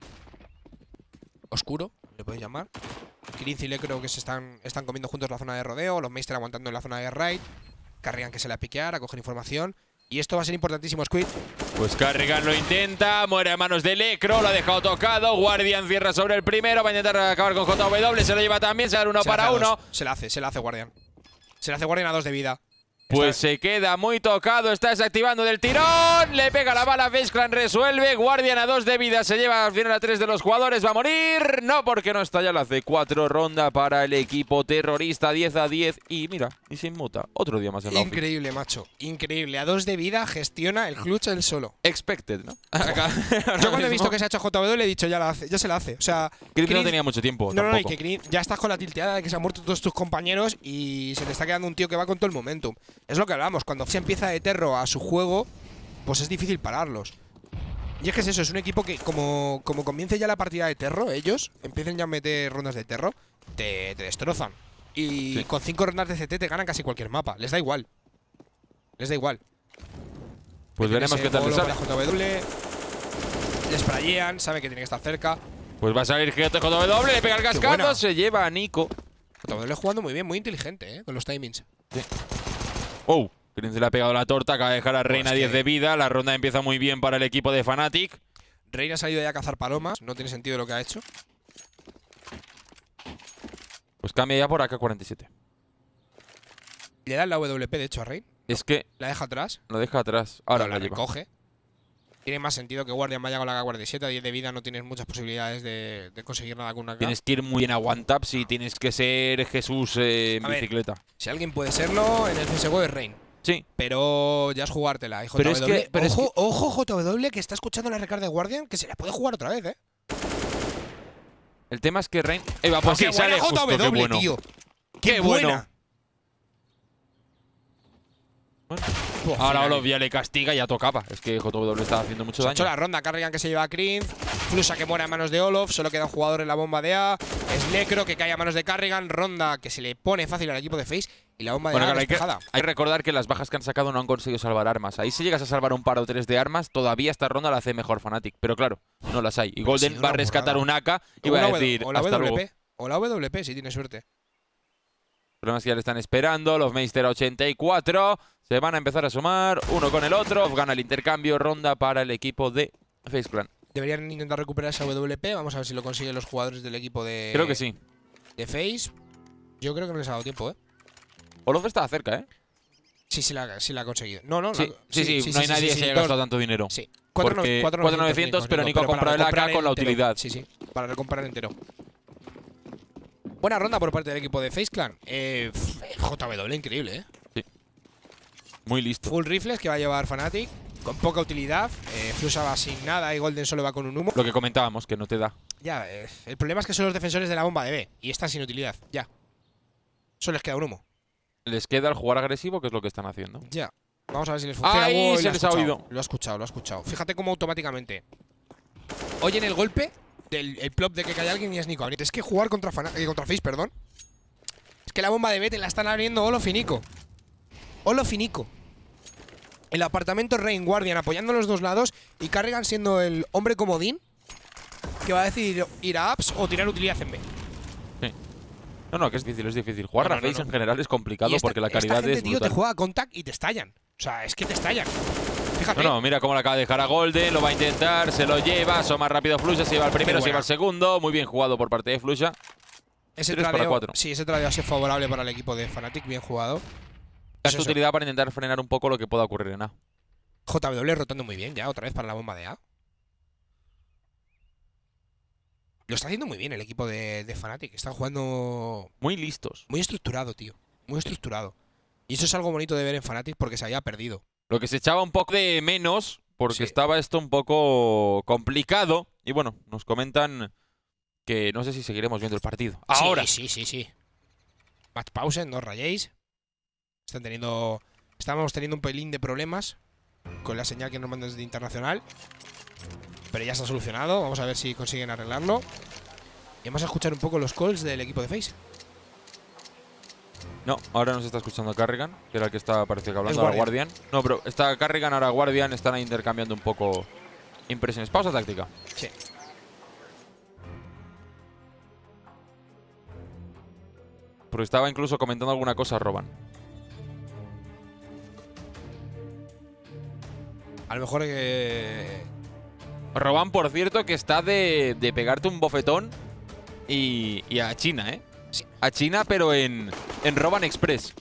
Oscuro, le puedes llamar. Kirinz y Le creo que están comiendo juntos la zona de rodeo. Los Meister aguantando en la zona de raid. Carrigan que se le va a piquear, a coger información. Y esto va a ser importantísimo, Squid. Pues Carrigan lo intenta, muere a manos de Lecro, lo ha dejado tocado. Guardian cierra sobre el primero, va a intentar acabar con JW, se lo lleva también, se da uno Se la para hace a uno. dos. Se la hace Guardian. Se la hace Guardian a 2 de vida. Pues se queda muy tocado, está desactivando del tirón, le pega la bala, FaZe Clan resuelve, Guardian a 2 de vida, se lleva al final a 3 de los jugadores, va a morir, no porque no está ya la C4, ronda para el equipo terrorista, 10-10 y mira, y sin muta, otro día más en la ofi. Increíble, macho. Increíble. A 2 de vida gestiona el clutch él solo. Expected, ¿no? Yo cuando he visto que se ha hecho JW le he dicho, ya se la hace. O sea, Crinz no Crinz- tenía mucho tiempo, No, y tampoco. que Crinz ya estás con la tilteada de que se han muerto todos tus compañeros y se te está quedando un tío que va con todo el momentum. Es lo que hablamos, cuando se empieza de terro a su juego, pues es difícil pararlos. Y es que es eso, es un equipo que como comience ya la partida de terro, ellos empiecen ya a meter rondas de terro, te destrozan. Y Sí. con 5 rondas de CT te ganan casi cualquier mapa, les da igual. Les da igual. Pues Meten veremos ese qué tal les bolo sale. para JW, les sprayean, sabe que tiene que estar cerca. Pues va a salir JW, le pega el buena. cascazo, se lleva a Nico. JW jugando muy bien, muy inteligente, con los timings. Oh, Crinz le ha pegado la torta, acaba de dejar a Reina es 10 que- de vida. La ronda empieza muy bien para el equipo de Fnatic. Reina ha salido ya a cazar palomas, no tiene sentido lo que ha hecho. Pues cambia ya por AK-47. Le da la WP, de hecho, a Rein. Es que La deja atrás. lo deja atrás. Ahora la la lleva. recoge. Tiene más sentido que Guardian vaya con la K47. A 10 de vida no tienes muchas posibilidades de conseguir nada con una K. Tienes que ir muy bien a one tap si tienes que ser Jesús en A ver. bicicleta. Si alguien puede serlo, en el CSGO es Rein. Sí. Pero ya es jugártela. Y JW, Pero es que- pero es ojo, JW, que está escuchando la recarga de Guardian, que se la puede jugar otra vez, El tema es que Rein… va, pues sí, ¡Qué sale buena justo, qué JW, bueno. tío! ¡Qué bueno! buena! Buah, Ahora final. Olof ya le castiga y ya tocaba. Es que JW estaba haciendo mucho Se ha hecho daño. la ronda, Carrigan que se lleva a Crinz, Flusa que muere a manos de Olof, solo queda un jugador en la bomba de A, Slecro que cae a manos de Carrigan, ronda que se le pone fácil al equipo de FaZe y la bomba de Bueno, A claro, hay que despejada. recordar que las bajas que han sacado no han conseguido salvar armas. Ahí si llegas a salvar un par o 3 de armas, todavía esta ronda la hace mejor Fnatic. Pero claro, no las hay. Y Pero ha Golden sido va a una rescatar burrada. un AK y va a decir o la hasta luego. WP. O la WP, si tiene suerte. El problema es que ya le están esperando. Los Meister a 84. Se van a empezar a sumar uno con el otro. Gana el intercambio. Ronda para el equipo de FaZe Clan. Deberían intentar recuperar esa WP, vamos a ver si lo consiguen los jugadores del equipo de Creo que sí. de FaZe. Yo creo que no les ha dado tiempo, Olof estaba cerca, ¿eh? Sí, la ha conseguido. No, no. Sí, no hay nadie que se haya gastado tanto dinero. Sí. Porque 4.900, pero Nico ha comprado el AK con la utilidad. Sí, para recomprar entero. Buena ronda por parte del equipo de FaZe Clan. JW, increíble, ¿eh? Sí. Muy listo. Full rifles que va a llevar Fnatic, con poca utilidad. Flusa va sin nada y Golden solo va con un humo. Lo que comentábamos, que no te da. Ya, el problema es que son los defensores de la bomba de B y están sin utilidad, ya. Solo les queda un humo. Les queda el jugar agresivo, que es lo que están haciendo. Ya. Vamos a ver si les funciona. ¡Ay! Se les ha oído. Lo ha escuchado. Fíjate cómo automáticamente oyen el golpe del plop de que cae alguien y es Nico. Es que jugar contra FaZe, perdón. Es que la bomba de B te la están abriendo Olof y Nico. El apartamento Rain Guardian apoyando los dos lados y Carrigan siendo el hombre comodín que va a decidir ir a apps o tirar utilidad en B. Sí. No, que es difícil. Jugar a FaZe en general es complicado porque la calidad esta gente, es tío, brutal. te juega a contact y te estallan. O sea, es que te estallan. Fíjate. No, mira cómo la acaba de dejar a Golden, lo va a intentar, se lo lleva, más rápido Flusha, se lleva el primero, se lleva el segundo. Muy bien jugado por parte de Flusha. Ese 3 para 4. Sí, ese tradeo ha sido favorable para el equipo de Fnatic, bien jugado. Esta utilidad para intentar frenar un poco lo que pueda ocurrir en A. JW rotando muy bien ya, otra vez para la bomba de A. Lo está haciendo muy bien el equipo de Fnatic. Están jugando muy listos. Muy estructurado, tío. Muy estructurado. Y eso es algo bonito de ver en Fnatic porque se había perdido. Lo que se echaba un poco de menos porque estaba esto un poco complicado. Y bueno, nos comentan que no sé si seguiremos viendo el partido. Ahora. Sí. Match pause, no rayéis. Estamos teniendo un pelín de problemas con la señal que nos mandan desde internacional. Pero ya está solucionado. Vamos a ver si consiguen arreglarlo. Y vamos a escuchar un poco los calls del equipo de FaZe. No, ahora nos está escuchando Carrigan, que era el que parecía que hablando, ahora Guardian. No, pero está Carrigan, ahora Guardian, están ahí intercambiando un poco impresiones. Pausa táctica. Sí. Porque estaba incluso comentando alguna cosa Roban. A lo mejor que... Roban, por cierto, que está de pegarte un bofetón y a China, ¿eh? Sí. A China, pero en Roban Express.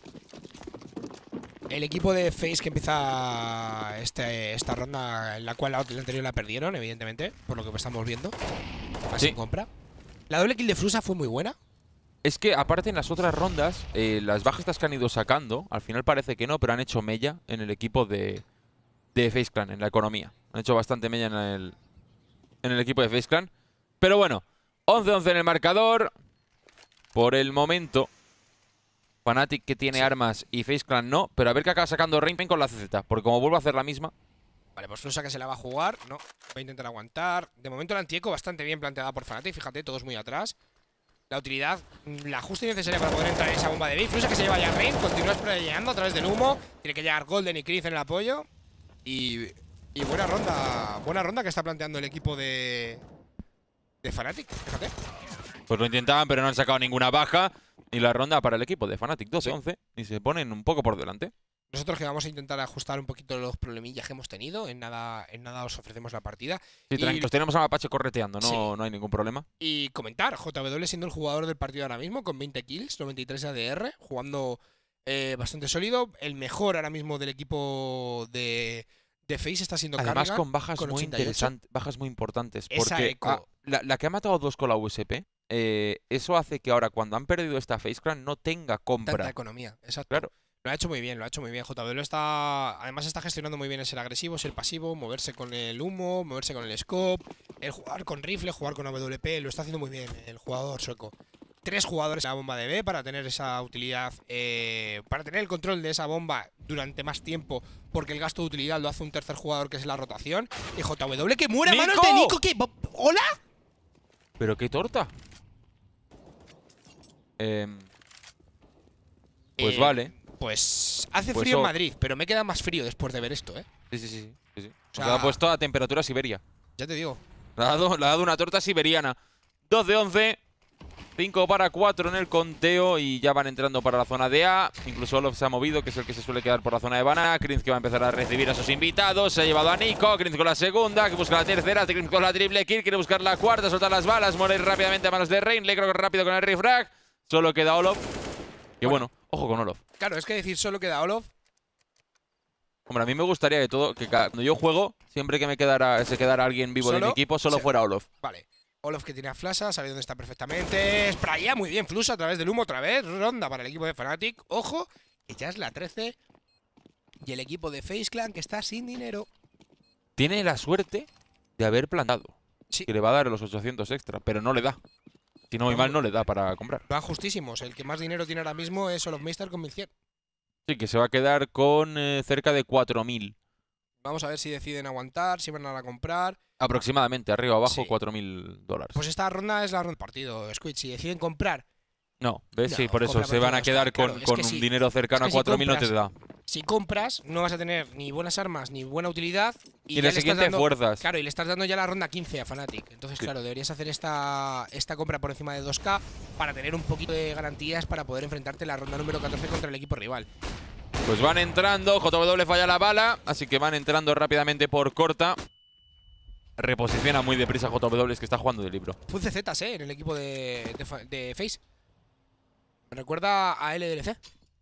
El equipo de FaZe que empieza esta ronda, en la cual la anterior la perdieron, evidentemente, por lo que estamos viendo. Así en compra. La doble kill de Flusa fue muy buena. Es que, aparte, en las otras rondas, las bajas que han ido sacando, al final parece que no, pero han hecho mella en el equipo de FaZe Clan, en la economía. Han hecho bastante mella en el equipo de FaZe Clan. Pero bueno, 11-11 en el marcador. Por el momento, Fnatic que tiene armas y FaZe Clan no. Pero a ver qué acaba sacando Rainpain con la CZ. Porque como vuelve a hacer la misma. Vale, pues Flusa que se la va a jugar. No, va a intentar aguantar. De momento la antieco bastante bien planteada por Fnatic. Fíjate, todos muy atrás. La utilidad, la justa y necesaria para poder entrar en esa bomba de B. Flusa que se lleva ya Rain. Continúa llegando a través del humo. Tiene que llegar Golden y Chris en el apoyo. Y buena ronda que está planteando el equipo de Fnatic. Fíjate. Pues lo intentaban, pero no han sacado ninguna baja. Y la ronda para el equipo de Fnatic 12-11. Y se ponen un poco por delante. Nosotros que vamos a intentar ajustar un poquito los problemillas que hemos tenido. En nada os ofrecemos la partida. Sí, tranquilos, tenemos a Mapache correteando, no hay ningún problema. Y comentar, JW siendo el jugador del partido ahora mismo, con 20 kills, 93 ADR, jugando bastante sólido. El mejor ahora mismo del equipo de FaZe está siendo Además Carrigan, con bajas muy interesantes, bajas muy importantes. Porque Echo. La que ha matado 2 con la USP, eso hace que ahora cuando han perdido esta FaZe Clan no tenga compra. Tanta economía, exacto. Claro. Lo ha hecho muy bien. JW además está gestionando muy bien el ser agresivo, ser pasivo, moverse con el humo, moverse con el scope, el jugar con rifle, jugar con AWP. Lo está haciendo muy bien el jugador sueco. 3 jugadores en la bomba de B para tener esa utilidad, para tener el control de esa bomba durante más tiempo, porque el gasto de utilidad lo hace un tercer jugador que es la rotación. Y JW que muere a manos de Nico. ¿Qué? ¿Hola? ¿Pero qué torta? Pues vale. Pues hace frío en Madrid, pero me queda más frío después de ver esto, ¿eh? Sí. O sea, se ha puesto a temperatura siberia. Ya te digo. Le ha dado una torta siberiana. 12-11. 5 para 4 en el conteo y ya van entrando para la zona de A. Incluso Olof se ha movido, que es el que se suele quedar por la zona de Banana. Krinz que va a empezar a recibir a sus invitados. Se ha llevado a Nico. Krinz con la segunda, que busca la tercera. Krinz con la triple kill, quiere buscar la cuarta, soltar las balas. Muere rápidamente a manos de Rain. Le creo que rápido con el refrag. Solo queda Olof. Y bueno, ojo con Olof. Claro, es que decir solo queda Olof Hombre, a mí me gustaría que cuando yo juego, siempre que se quedara alguien vivo de mi equipo, solo fuera Olof. Vale. Olof que tiene a Flasha, sabe dónde está perfectamente. Spraya muy bien, Flusha a través del humo otra vez. Ronda para el equipo de Fnatic. Ojo, que ya es la 13. Y el equipo de FaZe Clan que está sin dinero. Tiene la suerte de haber plantado. Sí. Que le va a dar los 800 extra, pero no le da. Si no voy mal, no le da para comprar. Van justísimos. El que más dinero tiene ahora mismo es Olofmeister con 1100. Sí, que se va a quedar con cerca de 4000. Vamos a ver si deciden aguantar, si van a la comprar. Aproximadamente, arriba o abajo, Sí. $4000. Pues esta ronda es la ronda del partido, Squid. Si deciden comprar, No, ¿ves? No, sí, por eso compra se van a por quedar claro, con, es con que un sí. dinero cercano Es que a si 4000 no te da. si compras, no vas a tener ni buenas armas ni buena utilidad. Y ya la le estás siguiente dando- fuerzas. Claro, y le estás dando ya la ronda 15 a Fnatic. Entonces, Sí. claro, deberías hacer esta compra por encima de 2K para tener un poquito de garantías para poder enfrentarte en la ronda número 14 contra el equipo rival. Pues van entrando, JW falla la bala, así que van entrando rápidamente por corta. Reposiciona muy deprisa JW, es que está jugando de libro. Full CZs, en el equipo de FaZe. Me recuerda a LDLC.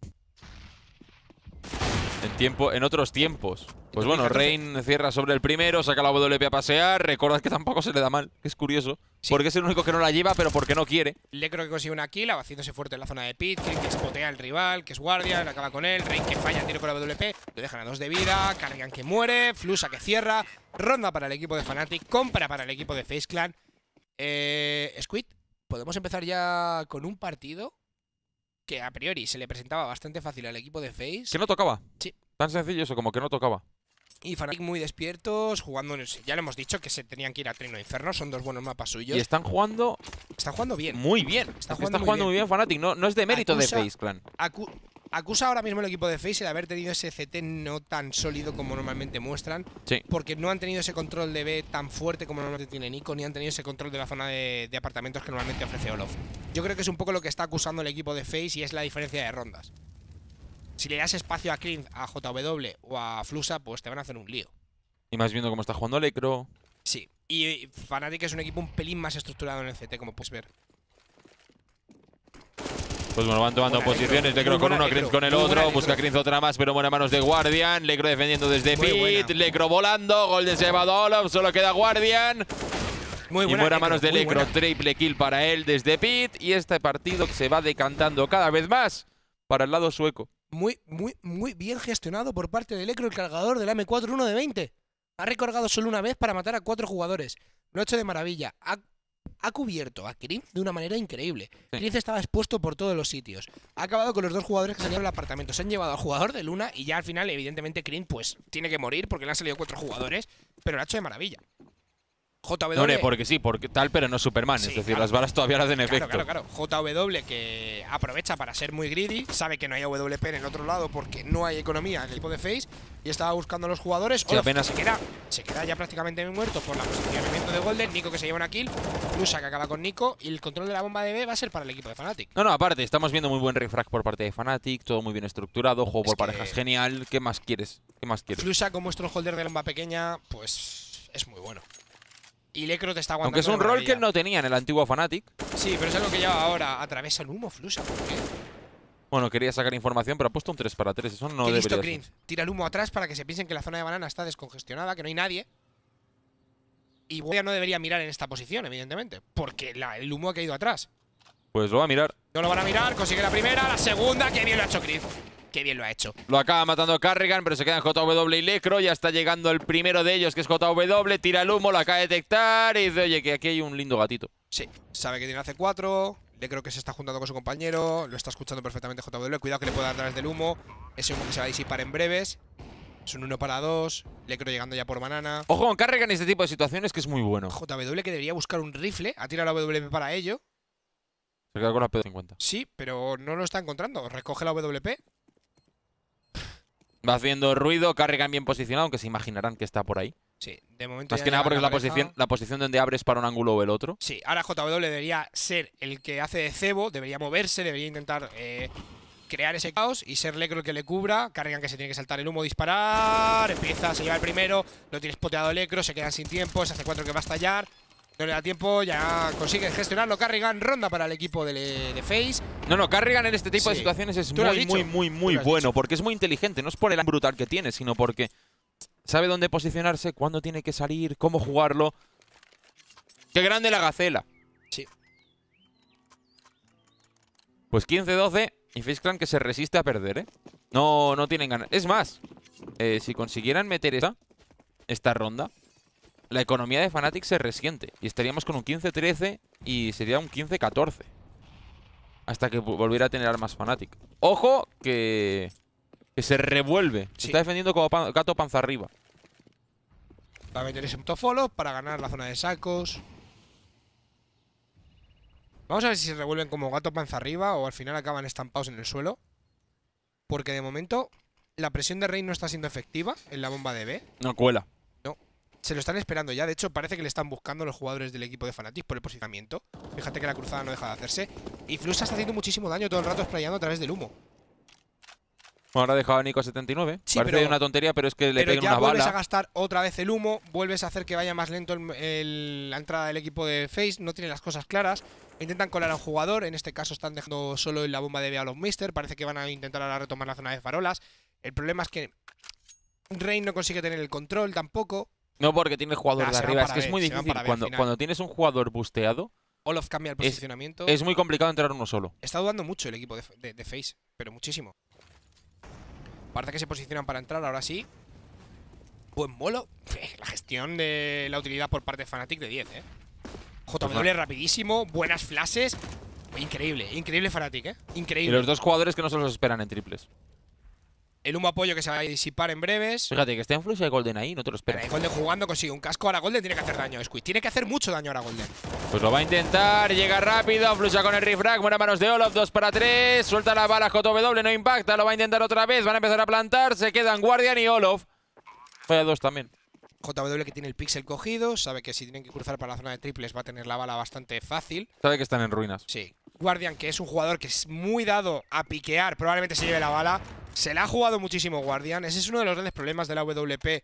En otros tiempos. Pues bueno, 2014. Rain cierra sobre el primero, saca la WP a pasear. Recordad que tampoco se le da mal, que es curioso. Sí. Porque es el único que no la lleva, pero porque no quiere. Lecro que consigue una kill, haciéndose fuerte en la zona de pit, que spotea al rival, que es guardia, le acaba con él, Rain que falla el tiro con la WP, le dejan a 2 de vida, Carrigan que muere, Flusha que cierra, ronda para el equipo de Fnatic, compra para el equipo de FaZe Clan. Squid, podemos empezar ya con un partido que a priori se le presentaba bastante fácil al equipo de FaZe. Que no tocaba. Sí. Tan sencillo eso, como que no tocaba. Y Fnatic muy despiertos, jugando, ya le hemos dicho que se tenían que ir a Trino Inferno, son 2 buenos mapas suyos. Y están jugando Están jugando bien. muy bien. Está Es que jugando muy muy bien Fnatic. No es de mérito de Acusa- FaZe Clan. Acusa ahora mismo el equipo de FaZe de haber tenido ese CT no tan sólido como normalmente muestran. Sí. Porque no han tenido ese control de B tan fuerte como normalmente tiene Nico, ni han tenido ese control de la zona de apartamentos que normalmente ofrece Olof. Yo creo que es un poco lo que está acusando el equipo de FaZe y es la diferencia de rondas. Si le das espacio a Clean, a JW o a Flusha, pues te van a hacer un lío. Y más viendo cómo está jugando Lecro. Sí. Y Fnatic es un equipo un pelín más estructurado en el CT, como puedes ver. Pues bueno, van tomando Buena posiciones. Lecro. Lecro Muy con buena uno, Crinz Lecro. con el Muy buena otro. Busca Lecro. Crinz otra más, pero buena manos de Guardian. Lecro defendiendo desde Muy Pit. buena. Lecro volando. Golden se lleva a Olof. Solo queda Guardian. Muy Y buena buena manos de muy Lecro. buena. Triple kill para él desde Pit. Y este partido se va decantando cada vez más para el lado sueco. Muy bien gestionado por parte de Lecro, el cargador del AM4 1 de 20. Ha recargado solo una vez para matar a 4 jugadores. Lo ha hecho de maravilla. Ha cubierto a Crinz de una manera increíble. Sí. Crinz estaba expuesto por todos los sitios. Ha acabado con los 2 jugadores que salieron del apartamento. Se han llevado al jugador de Luna y ya al final, evidentemente, Crinz pues tiene que morir porque le han salido 4 jugadores. Pero lo ha hecho de maravilla. JW. No, porque sí, porque tal, pero no Superman. Sí, es decir, claro. las balas todavía no hacen efecto. Claro. JW que aprovecha para ser muy greedy, sabe que no hay AWP en el otro lado porque no hay economía en el equipo de FaZe y estaba buscando a los jugadores. Sí, Olof apenas- se queda ya prácticamente muerto por el posicionamiento de Golden. Nico que se lleva una kill, Flusha que acaba con Nico y el control de la bomba de B va a ser para el equipo de Fnatic. No, aparte, estamos viendo muy buen refrag por parte de Fnatic, todo muy bien estructurado, juego por Es que- parejas genial. ¿Qué más quieres? Flusha como strongholder de la bomba pequeña, pues es muy bueno. Y Lecro te está aguantando. Aunque es un de rol que maravilla. no tenía en el antiguo Fnatic. Sí, pero es algo que lleva ahora. Atraviesa el humo, Flusha. ¿Por qué? Bueno, quería sacar información, pero ha puesto un 3 para 3. Eso no Qué listo debería ser. Crinz. Tira el humo atrás para que se piensen que la zona de banana está descongestionada, que no hay nadie. Y Boya no debería mirar en esta posición, evidentemente. Porque el humo ha caído atrás. Pues lo va a mirar. No lo van a mirar, consigue la primera, la segunda. Qué bien lo ha hecho Crinz. Qué bien lo ha hecho. Lo acaba matando Carrigan, pero se quedan JW y Lecro. Ya está llegando el primero de ellos, que es JW. Tira el humo, lo acaba de detectar y dice, oye, que aquí hay un lindo gatito. Sí, sabe que tiene C4. Lecro que se está juntando con su compañero. Lo está escuchando perfectamente JW. Cuidado que le puede dar a través del humo. Ese humo que se va a disipar en breves. Es un 1 para 2. Lecro llegando ya por banana. Ojo con Carrigan en este tipo de situaciones, que es muy bueno. JW que debería buscar un rifle. Ha tirado la WP para ello. Se queda con la P50. Sí, pero no lo está encontrando. Recoge la WP. Va haciendo ruido, Carrigan bien posicionado, aunque se imaginarán que está por ahí. Sí, de momento. Más ya que nada llega porque es la pareja. posición donde abres para un ángulo o el otro. Sí, ahora JW debería ser el que hace de cebo. Debería moverse, debería intentar crear ese caos y ser Lecro el que le cubra. Carrigan que se tiene que saltar el humo, disparar. Empieza, se lleva el primero. Lo tiene spoteado Lecro, se quedan sin tiempo. Se hace 4 que va a estallar. No le da tiempo, ya consigue gestionarlo. Carrigan, ronda para el equipo de FaZe. No, Carrigan en este tipo de Sí. situaciones es Tú lo has muy, dicho. muy, muy, muy Tú lo has bueno. dicho. Porque es muy inteligente. No es por el brutal que tiene, sino porque sabe dónde posicionarse, cuándo tiene que salir, cómo jugarlo. ¡Qué grande la Gacela! Sí. Pues 15-12 y FaZe Clan que se resiste a perder, ¿eh? No tienen ganas. Es más, si consiguieran meter esta ronda, la economía de Fnatic se resiente. Y estaríamos con un 15-13 y sería un 15-14. Hasta que volviera a tener armas Fnatic. ¡Ojo! Que se revuelve. Se Sí. está defendiendo como gato panza arriba. Va a meter ese autofollow para ganar la zona de sacos. Vamos a ver si se revuelven como gato panza arriba o al final acaban estampados en el suelo. Porque de momento la presión de Rein no está siendo efectiva en la bomba de B. No cuela. Se lo están esperando ya. De hecho, parece que le están buscando los jugadores del equipo de Fnatic por el posicionamiento. Fíjate que la cruzada no deja de hacerse. Y Flusa está haciendo muchísimo daño todo el rato sprayando a través del humo. Ahora ha dejado a Nico 79. Sí, Parece pero- una tontería, pero es que le Pero pegan ya una vuelves a bala. gastar otra vez el humo. Vuelves a hacer que vaya más lento la entrada del equipo de FaZe. No tiene las cosas claras. Intentan colar a un jugador. En este caso están dejando solo en la bomba de B a los Mister. Parece que van a intentar ahora retomar la zona de farolas. El problema es que Rein no consigue tener el control tampoco. No, porque tiene el jugador Nah, de se van arriba. Es para que es B, muy se van difícil. para B al final. Cuando tienes un jugador busteado, Olof cambia el posicionamiento. es muy complicado entrar uno solo. Está dudando mucho el equipo de FaZe, pero muchísimo. Parece que se posicionan para entrar, ahora sí. Buen molo. La gestión de la utilidad por parte de Fnatic de 10, JW rapidísimo, buenas flashes. Increíble, increíble Fnatic, Y Increíble. los dos jugadores que no se los esperan en triples. El humo apoyo que se va a disipar en breves. Fíjate que está en Flush y Golden ahí, no te lo esperas. Golden jugando, consigue un casco. Ahora Golden tiene que hacer daño, Squid. Tiene que hacer mucho daño ahora Golden. Pues lo va a intentar, llega rápido, Flusha con el refrag, buenas manos de Olof, 2 para 3, suelta la bala JW, no impacta, lo va a intentar otra vez, van a empezar a plantar, se quedan Guardian y Olof. Falla 2 también. JW que tiene el pixel cogido, sabe que si tienen que cruzar para la zona de triples va a tener la bala bastante fácil. Sabe que están en ruinas. Sí. Guardian, que es un jugador que es muy dado a piquear, probablemente se lleve la bala. Se la ha jugado muchísimo Guardian. Ese es uno de los grandes problemas de la WP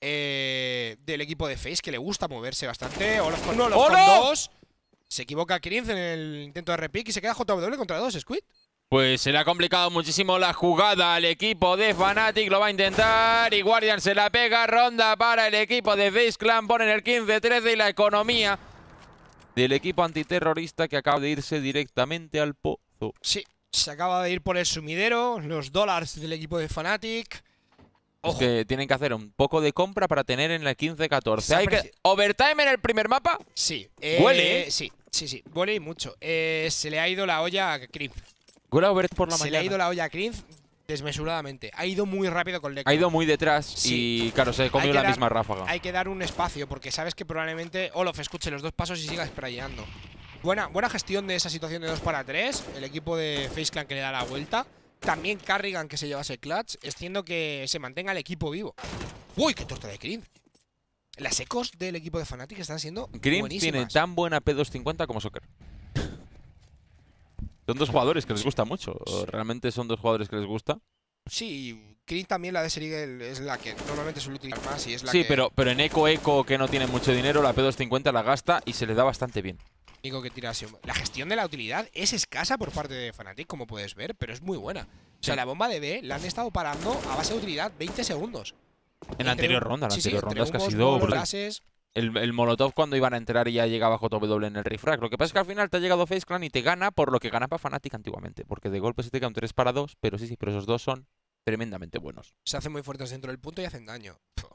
del equipo de FaZe, que le gusta moverse bastante. Olof con 1, Olof con 2. Se equivoca Krinz en el intento de repick y se queda JW contra 2, Squid. Pues se le ha complicado muchísimo la jugada al equipo de Fnatic, lo va a intentar y Guardian se la pega, ronda para el equipo de FaZe Clan, ponen el 15-13 y la economía del equipo antiterrorista que acaba de irse directamente al pozo. Sí, se acaba de ir por el sumidero, los dólares del equipo de Fnatic. Es Ojo, que tienen que hacer un poco de compra para tener en el 15-14. Se ha Hay que apreci- overtime en el primer mapa. sí. Huele, ¿eh? Sí, huele y mucho. Se le ha ido la olla a Krinz. Huele a over por la Se le mañana. ha ido la olla a Krinz desmesuradamente. Ha ido muy rápido con Lekton. Ha ido muy detrás Sí. y claro, se ha comido Hay que la dar- misma ráfaga. Hay que dar un espacio porque sabes que probablemente Olof escuche los dos pasos y siga sprayando. Buena gestión de esa situación de 2 para 3. El equipo de FaZe Clan que le da la vuelta. También Carrigan que se lleva ese clutch, haciendo que se mantenga el equipo vivo. ¡Uy, qué torta de Krinz! Las ecos del equipo de Fnatic están siendo Grim buenísimas. tiene tan buena P250 como Soccer. Son dos jugadores que les gusta mucho. O realmente son dos jugadores que les gusta. Sí, Krinz también, la de Serigel, es la que normalmente suele utilizar más y es la Sí, que… pero en Eco, que no tiene mucho dinero, la P250 la gasta y se le da bastante bien. Único que tira así. La gestión de la utilidad es escasa por parte de Fnatic, como puedes ver, pero es muy buena. O sea, Sí. la bomba de B la han estado parando a base de utilidad 20 segundos. En la anterior ronda, Sí, anterior ronda es que ha entre sido humos, brutal. gases. El Molotov cuando iban a entrar y ya llegaba JW en el refrag. Lo que pasa es que al final te ha llegado FaZe Clan y te gana por lo que ganaba Fnatic antiguamente. Porque de golpe se te queda un 3 para 2, pero sí, pero esos dos son tremendamente buenos. Se hacen muy fuertes dentro del punto y hacen daño. Puf.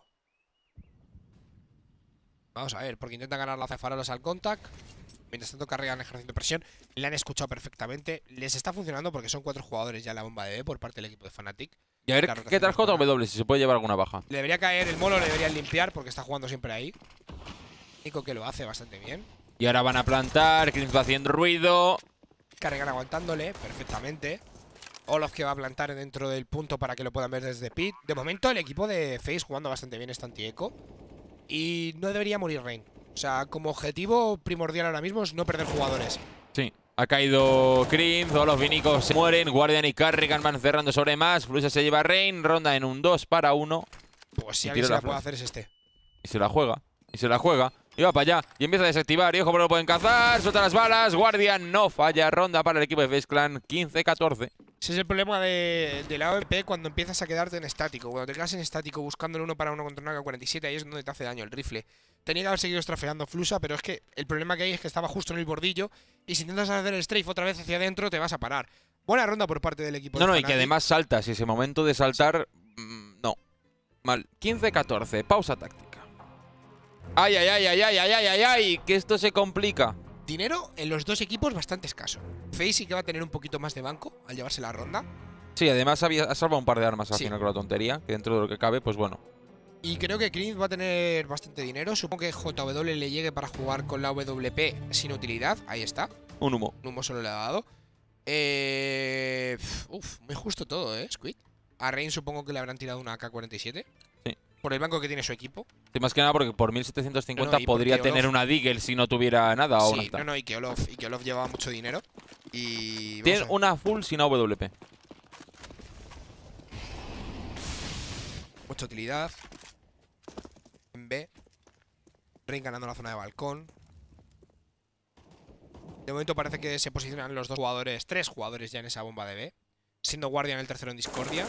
Vamos a ver, porque intentan ganar la farolas al contact. Mientras tanto Carrigan ejerciendo presión. Le han escuchado perfectamente. Les está funcionando porque son 4 jugadores ya en la bomba de B por parte del equipo de Fnatic. Y a ver Claro, qué tal hacemos buena. JW, si se puede llevar alguna baja. Le debería caer el molo, le deberían limpiar porque está jugando siempre ahí. Nico que lo hace bastante bien. Y ahora van a plantar, Krinz va haciendo ruido. Carrigan aguantándole perfectamente. Olof que va a plantar dentro del punto para que lo puedan ver desde pit. De momento el equipo de FaZe jugando bastante bien este anti-eco. Y no debería morir Rein. O sea, como objetivo primordial ahora mismo es no perder jugadores. Sí, ha caído Krinz, todos los vinicos se mueren, Guardian y Carrigan van cerrando sobre más, Flusa se lleva a Rein, ronda en un 2 para 1 Pues si Y alguien tira se la la puede flash. hacer es este. y se la juega, y se la juega. Y va para allá. Y empieza a desactivar. Y ojo, pero lo pueden cazar. Suelta las balas. Guardian no falla. Ronda para el equipo de FaZe Clan. 15-14. Ese es el problema de la AWP cuando empiezas a quedarte en estático. Cuando te quedas en estático buscando el 1 para 1 contra una AK-47, ahí es donde te hace daño el rifle. Tenía que haber seguido estrafeando Flusa, pero es que el problema que hay es que estaba justo en el bordillo. Y si intentas hacer el strafe otra vez hacia adentro, te vas a parar. Buena ronda por parte del equipo. No, de y que además saltas. Y ese momento de saltar. No. Mal. 15-14. Pausa táctica. ¡Ay, ay, ay, ay, ay, ay, ay, ay, ay! Que esto se complica. Dinero en los dos equipos bastante escaso. FaZe sí que va a tener un poquito más de banco al llevarse la ronda. Sí, además ha salvado un par de armas al Sí. final con la tontería. Que dentro de lo que cabe, pues bueno. Y creo que Cringe va a tener bastante dinero. Supongo que JW le llegue para jugar con la WP sin utilidad. Ahí está. Un humo. Un humo solo le ha dado. Muy justo todo, Squid. A Rain supongo que le habrán tirado una AK-47. Sí. Por el banco que tiene su equipo. Sí, más que nada porque por 1750 y podría porque tener Olof- una Deagle si no tuviera nada o una Sí, esta. y que Olof llevaba mucho dinero. Y Tiene vamos a ver. una full sin AWP. Mucha utilidad. En B. Rain ganando la zona de balcón. De momento parece que se posicionan los dos jugadores, 3 jugadores ya en esa bomba de B. Siendo Guardian el tercero en discordia.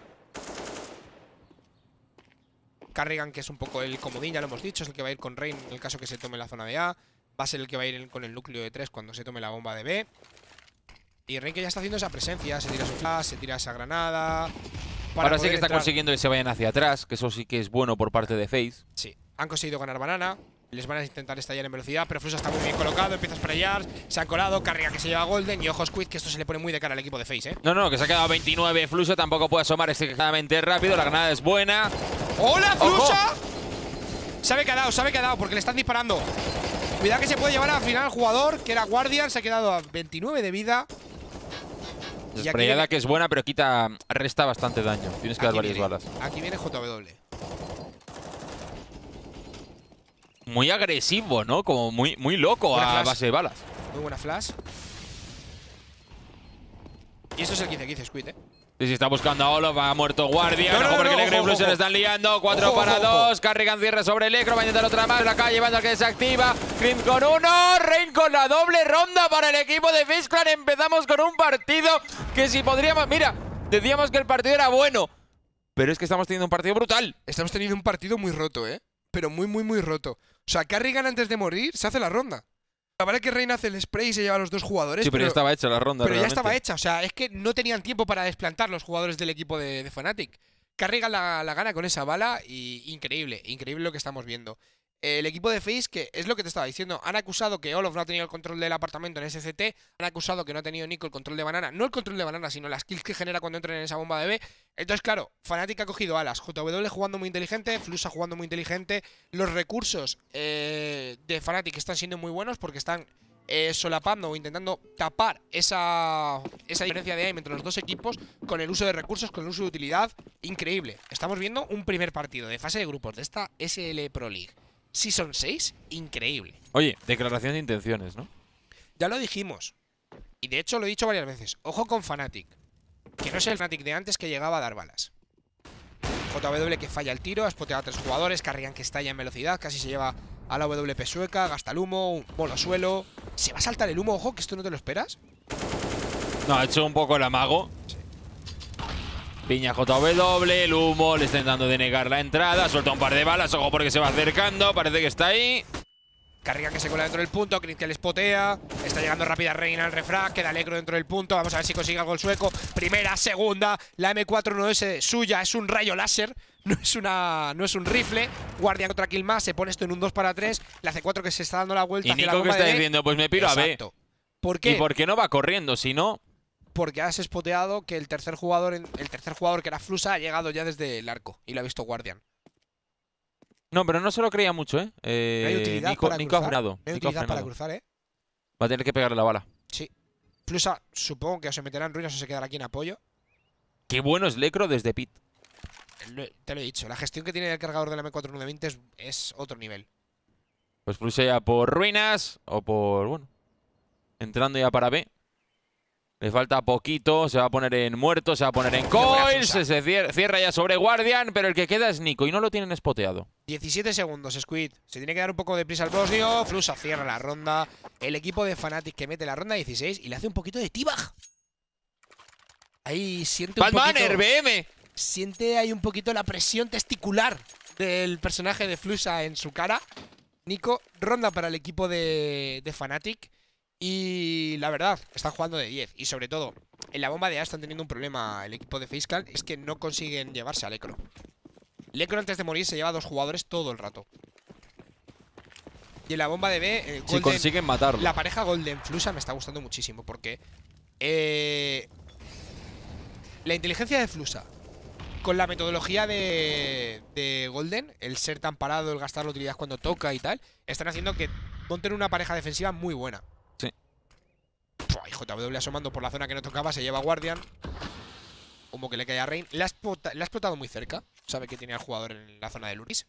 Carrigan, que es un poco el comodín, ya lo hemos dicho, es el que va a ir con Rain en el caso que se tome la zona de A. Va a ser el que va a ir con el núcleo de 3 cuando se tome la bomba de B. Y Rain que ya está haciendo esa presencia, se tira su flash, se tira esa granada. para Ahora sí poder que está entrar. consiguiendo que se vayan hacia atrás, que eso sí que es bueno por parte de FaZe. Sí, han conseguido ganar banana. Les van a intentar estallar en velocidad, pero Flusa está muy bien colocado, empieza a sprayar, se han colado, Carrigan que se lleva Golden y ojo Squid, que esto se le pone muy de cara al equipo de FaZe, No, que se ha quedado 29. Fluso tampoco puede asomar extremadamente rápido. La granada es buena. ¡Hola, ¡Ojo! Flusa! Se ha quedado, porque le están disparando. Cuidado que se puede llevar al final al jugador, que era Guardian, se ha quedado a 29 de vida. Y aquí Sprayada viene- que es buena, pero resta bastante daño. Tienes que dar varias balas. Aquí viene JW. Muy agresivo, ¿no? Como muy loco Buena a flash. base de balas. Muy buena flash. Y esto es el 15-15 Squid, Sí, está buscando a Olof, ha muerto Guardian. No, no, Ojo porque no, Necro y ojo, Fluso se ojo. le están liando. 4 Ojo, para ojo, 2. Carrigan cierra sobre Electro. Va a intentar otra más. La calle llevando al que desactiva. Crim con 1. Rain con la doble ronda para el equipo de FaZe Clan. Empezamos con un partido que si podríamos… Mira, decíamos que el partido era bueno. Pero es que estamos teniendo un partido brutal. Estamos teniendo un partido muy roto, pero muy roto. O sea, Carrigan antes de morir se hace la ronda. La verdad es que Reina hace el spray y se lleva a los dos jugadores. Sí, pero ya estaba hecha la ronda. Pero ya realmente. estaba hecha. O sea, es que no tenían tiempo para desplantar los jugadores del equipo de Fnatic. Carrigan la gana con esa bala y increíble lo que estamos viendo. El equipo de FaZe, que es lo que te estaba diciendo, han acusado que Olof no ha tenido el control del apartamento en SCT, han acusado que no ha tenido Nico el control de banana, no el control de banana, sino las kills que genera cuando entran en esa bomba de B. Entonces, claro, Fnatic ha cogido alas, JW jugando muy inteligente, Flusa jugando muy inteligente, los recursos de Fnatic están siendo muy buenos porque están solapando o intentando tapar esa diferencia de aim entre los dos equipos con el uso de recursos, con el uso de utilidad. Increíble. Estamos viendo un primer partido de fase de grupos de esta SL Pro League Season 6, increíble. Oye, declaración de intenciones, ¿no? Ya lo dijimos. Y de hecho lo he dicho varias veces. Ojo con Fnatic. Que no es el Fnatic de antes que llegaba a dar balas. JW que falla el tiro, ha spoteado a 3 jugadores, Carrigan que estalla en velocidad, casi se lleva a la WP sueca, gasta el humo, un bolo a suelo. Se va a saltar el humo, ojo, que esto no te lo esperas. No, ha hecho un poco el amago. Piña JW, el humo, le está intentando denegar la entrada, suelta un par de balas, ojo porque se va acercando, parece que está ahí. Carrigan que se cola dentro del punto, Chris que le spotea. Está llegando rápida Reina al refrag, queda Alegro dentro del punto. Vamos a ver si consigue algo el sueco. Primera, segunda, la M4 no es suya, es un rayo láser. No es un rifle. Guardian otra kill más, se pone esto en un 2 para 3. La C4 que se está dando la vuelta Y hacia la Nico que bomba está de B. diciendo, pues me piro a B. Exacto. ¿Por qué? ¿Y por qué no va corriendo? Si no… Porque has spoteado que el tercer jugador que era Flusa ha llegado ya desde el arco y lo ha visto Guardian. No, pero no se lo creía mucho, ¿eh? No hay utilidad Nico, para Nico ha cruzar. frenado. No hay Nico ha utilidad para frenado. cruzar, Va a tener que pegarle la bala. Sí. Flusa, supongo que o se meterá en ruinas o se quedará aquí en apoyo. Qué bueno es Lecro desde Pit. Te lo he dicho, la gestión que tiene el cargador de la M4 920 es otro nivel. Pues Flusa ya por ruinas o por… Bueno. Entrando ya para B. Le falta poquito, se va a poner en muerto, se va a poner en buena coils, Flusa. se cierra ya sobre Guardian, pero el que queda es Nico y no lo tienen spoteado. 17 segundos, Squid. Se tiene que dar un poco de prisa al bosnio. Flusa cierra la ronda. El equipo de Fnatic que mete la ronda 16 y le hace un poquito de T-Bag. Ahí siente un Batman, poquito… RBM. Siente ahí un poquito la presión testicular del personaje de Flusa en su cara. Nico, ronda para el equipo de Fnatic. Y la verdad, están jugando de 10. Y sobre todo, en la bomba de A están teniendo un problema el equipo de FaZe Clan. Es que no consiguen llevarse a Lecro. Lecro antes de morir se lleva a 2 jugadores todo el rato. Y en la bomba de B, Si consiguen matarlo. la pareja Golden Flusa me está gustando muchísimo. Porque la inteligencia de Flusa con la metodología de Golden, el ser tan parado, el gastar la utilidad cuando toca y tal, están haciendo que monten una pareja defensiva muy buena. Sí. Y JW asomando por la zona que no tocaba, se lleva a Guardian. Como que le cae a Rain. Le ha explotado muy cerca. Sabe que tiene al jugador en la zona de Luris.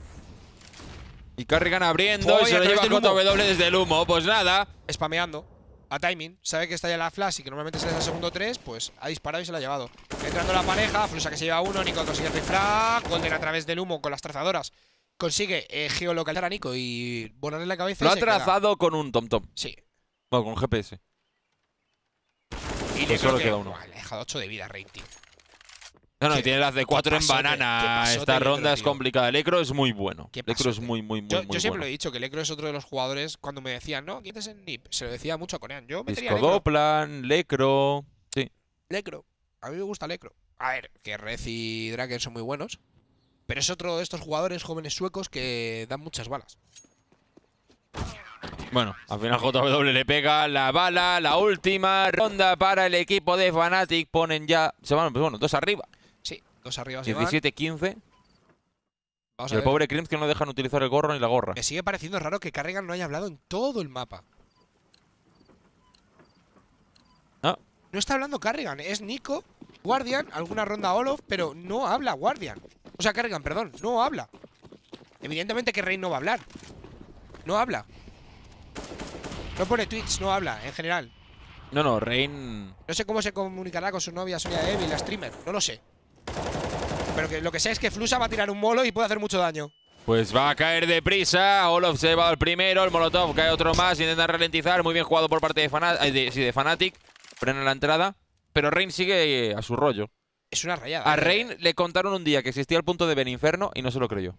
Y Carrigan abriendo y Uy, se a lo través lleva del humo. JW desde el humo. Pues nada. Spameando. A timing. Sabe que está ya la flash y que normalmente se le da el segundo 3. Pues ha disparado y se la ha llevado. Entrando la pareja. Flusa que se lleva uno. Nico consigue el refrag. Golden a través del humo con las trazadoras. Consigue geolocalizar a Nico y volarle la cabeza. Lo y ha se queda. trazado con un TomTom. Sí. Bueno, con GPS. Y Pues le solo creo que queda uno. buah, le ha dejado 8 de vida, Rain, tío. No, no, ¿Qué- y tiene las de 4 en pasote, qué banana. pasote Esta Lecro, ronda es tío. complicada. Lecro es muy bueno. Qué Lecro es pasote. muy Yo siempre bueno. lo he dicho, que Lecro es otro de los jugadores. Cuando me decían, no, ¿quién es el NIP? Se lo decía mucho a Corean. Yo metería a Disco Lecro. Doplan, Lecro. Sí. Lecro. A mí me gusta Lecro. A ver, que Red y Draken son muy buenos. Pero es otro de estos jugadores jóvenes suecos que dan muchas balas. Bueno, al final JW le pega la bala. La última ronda para el equipo de Fnatic. Ponen ya. Se van, pues bueno, 2 arriba. Sí, 2 arriba se van. 17-15. Vamos Y a el ver. pobre Crims que no dejan utilizar el gorro ni la gorra. Me sigue pareciendo raro que Carrigan no haya hablado en todo el mapa. Ah. No está hablando Carrigan, es Nico, Guardian, alguna ronda Olof, pero no habla Guardian. O sea, Carrigan, perdón, no habla. Evidentemente que Rain no va a hablar. No habla. No pone tweets, no habla, en general. No, Rain. No sé cómo se comunicará con su novia Sonia Devil, la streamer, no lo sé. Pero que lo que sé es que Flusa va a tirar un molo y puede hacer mucho daño. Pues va a caer deprisa. Olof se va al primero. El Molotov cae otro más. Intenta ralentizar. Muy bien jugado por parte de Fnatic. Frena la entrada. Pero Rain sigue a su rollo. Es una rayada. A Rain le contaron un día que existía el punto de Beninferno y no se lo creyó.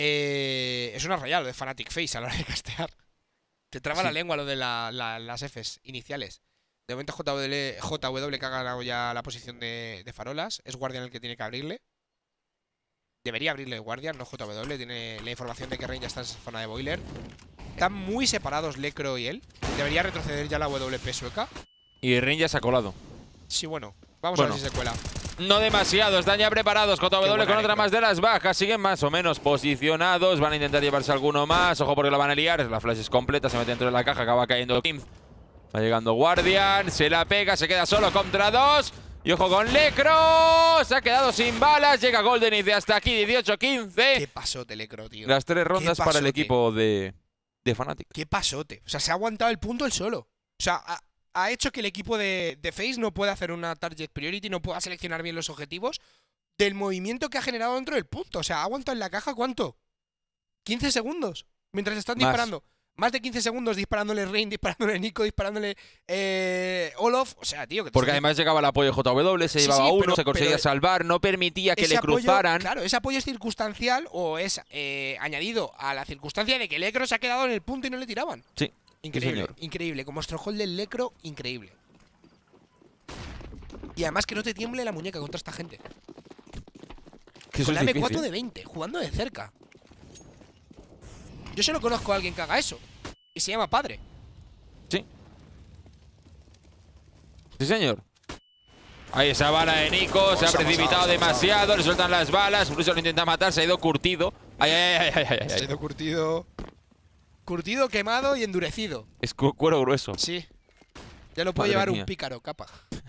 Es una rayada lo de Fnatic Face a la hora de castear. Te traba la lengua lo de las Fs iniciales. De momento JW que ha ganado ya la posición de farolas. Es Guardian el que tiene que abrirle. Debería abrirle Guardian, no JW. Tiene la información de que Rain ya está en esa zona de boiler. Están muy separados Lecro y él. Debería retroceder ya la WP sueca. Y Rain ya se ha colado. Sí, bueno. Vamos a ver si se cuela. No demasiado, están ya preparados. JW buena con otra Lecro. más de las bajas. Siguen más o menos posicionados. Van a intentar llevarse alguno más. Ojo porque lo van a liar. La flash es completa. Se mete dentro de la caja. Acaba cayendo Kim. Va llegando Guardian. Se la pega. Se queda solo contra 2. Y ojo con Lecro. Se ha quedado sin balas. Llega Golden y dice hasta aquí 18-15. ¿Qué pasote, Lecro, tío? Las 3 rondas para el pasote. equipo de Fnatic. Qué pasote. O sea, se ha aguantado el punto él solo. O sea, ha hecho que el equipo de FaZe no pueda hacer una target priority, no pueda seleccionar bien los objetivos del movimiento que ha generado dentro del punto. O sea, ha aguantado en la caja, ¿cuánto? 15 segundos. Mientras están Más. disparando. Más de 15 segundos disparándole Rain, disparándole Nico, disparándole Olof. O sea, tío, que te Porque estoy- llegaba llegaba el apoyo JW, se Sí, llevaba sí, uno, pero- se conseguía pero salvar, no permitía que ese le apoyo, cruzaran. claro, ese apoyo es circunstancial o es añadido a la circunstancia de que Lecro se ha quedado en el punto y no le tiraban. Sí. Increíble, señor. increíble. Como Stronghold del Lecro, increíble. Y además que no te tiemble la muñeca contra esta gente. Que eso Con la es M4 difícil. de 20, jugando de cerca. Yo solo conozco a alguien que haga eso. Y se llama Padre. Sí. Sí, señor. Ahí esa bala de Nico, se ha precipitado demasiado, le sueltan las balas, incluso lo intenta matar, se ha ido curtido. Ay, ay, ay, ay, ay, Se ha ay. ido curtido. Curtido, quemado y endurecido. Es cuero grueso. Sí. Ya lo puede Madre llevar mía. un pícaro, capa.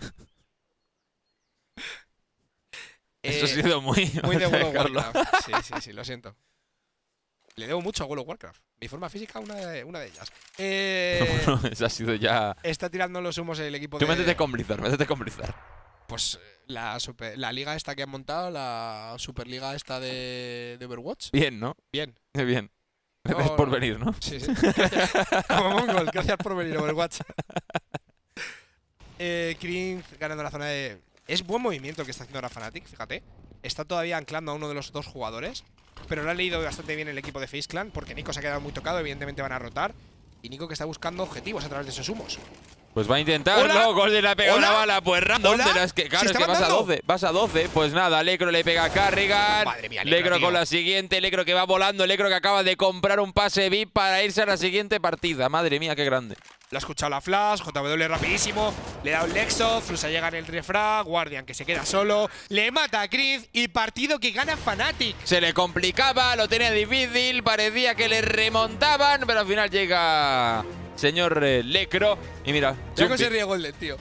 Esto ha sido muy... Muy de World of Carlos. Warcraft. Sí, lo siento. Le debo mucho a World of Warcraft. Mi forma física, una de ellas. Eso ha sido ya. Está tirando los humos el equipo Tú de. métete con Blizzard, métete con Blizzard. Pues la liga esta que han montado, la Superliga esta de Overwatch. Bien, ¿no? Bien. Bien. No, Gracias por no. venir, ¿no? Sí, sí. Como Mongol, gracias por venir, Overwatch. Krink ganando la zona de. Es buen movimiento el que está haciendo ahora Fnatic, fíjate. Está todavía anclando a uno de los dos jugadores. Pero lo ha leído bastante bien el equipo de FaZe Clan, porque Nico se ha quedado muy tocado, evidentemente van a rotar. Y Nico que está buscando objetivos a través de esos humos. Pues va a intentarlo. ¡Hola! Golden le ha pegado ¡Hola! una bala. Pues random ¡Hola! de las que. Claro, ¡Se es que estaban vas a dando! 12. Vas a 12. Pues nada, Lecro le pega a Carrigan. Madre mía, Lecro, tío. Con la siguiente. Lecro que va volando. Lecro que acaba de comprar un pase VIP para irse a la siguiente partida. Madre mía, qué grande. Le ha escuchado la flash, JW rapidísimo. Le da un Lexo, Flusa llega en el refrag. Guardian que se queda solo. Le mata a Chris y partido que gana Fnatic. Se le complicaba, lo tenía difícil. Parecía que le remontaban. Pero al final llega señor Lecro. Y mira, Ya cómo Jumpy. se ríe Golden, tío.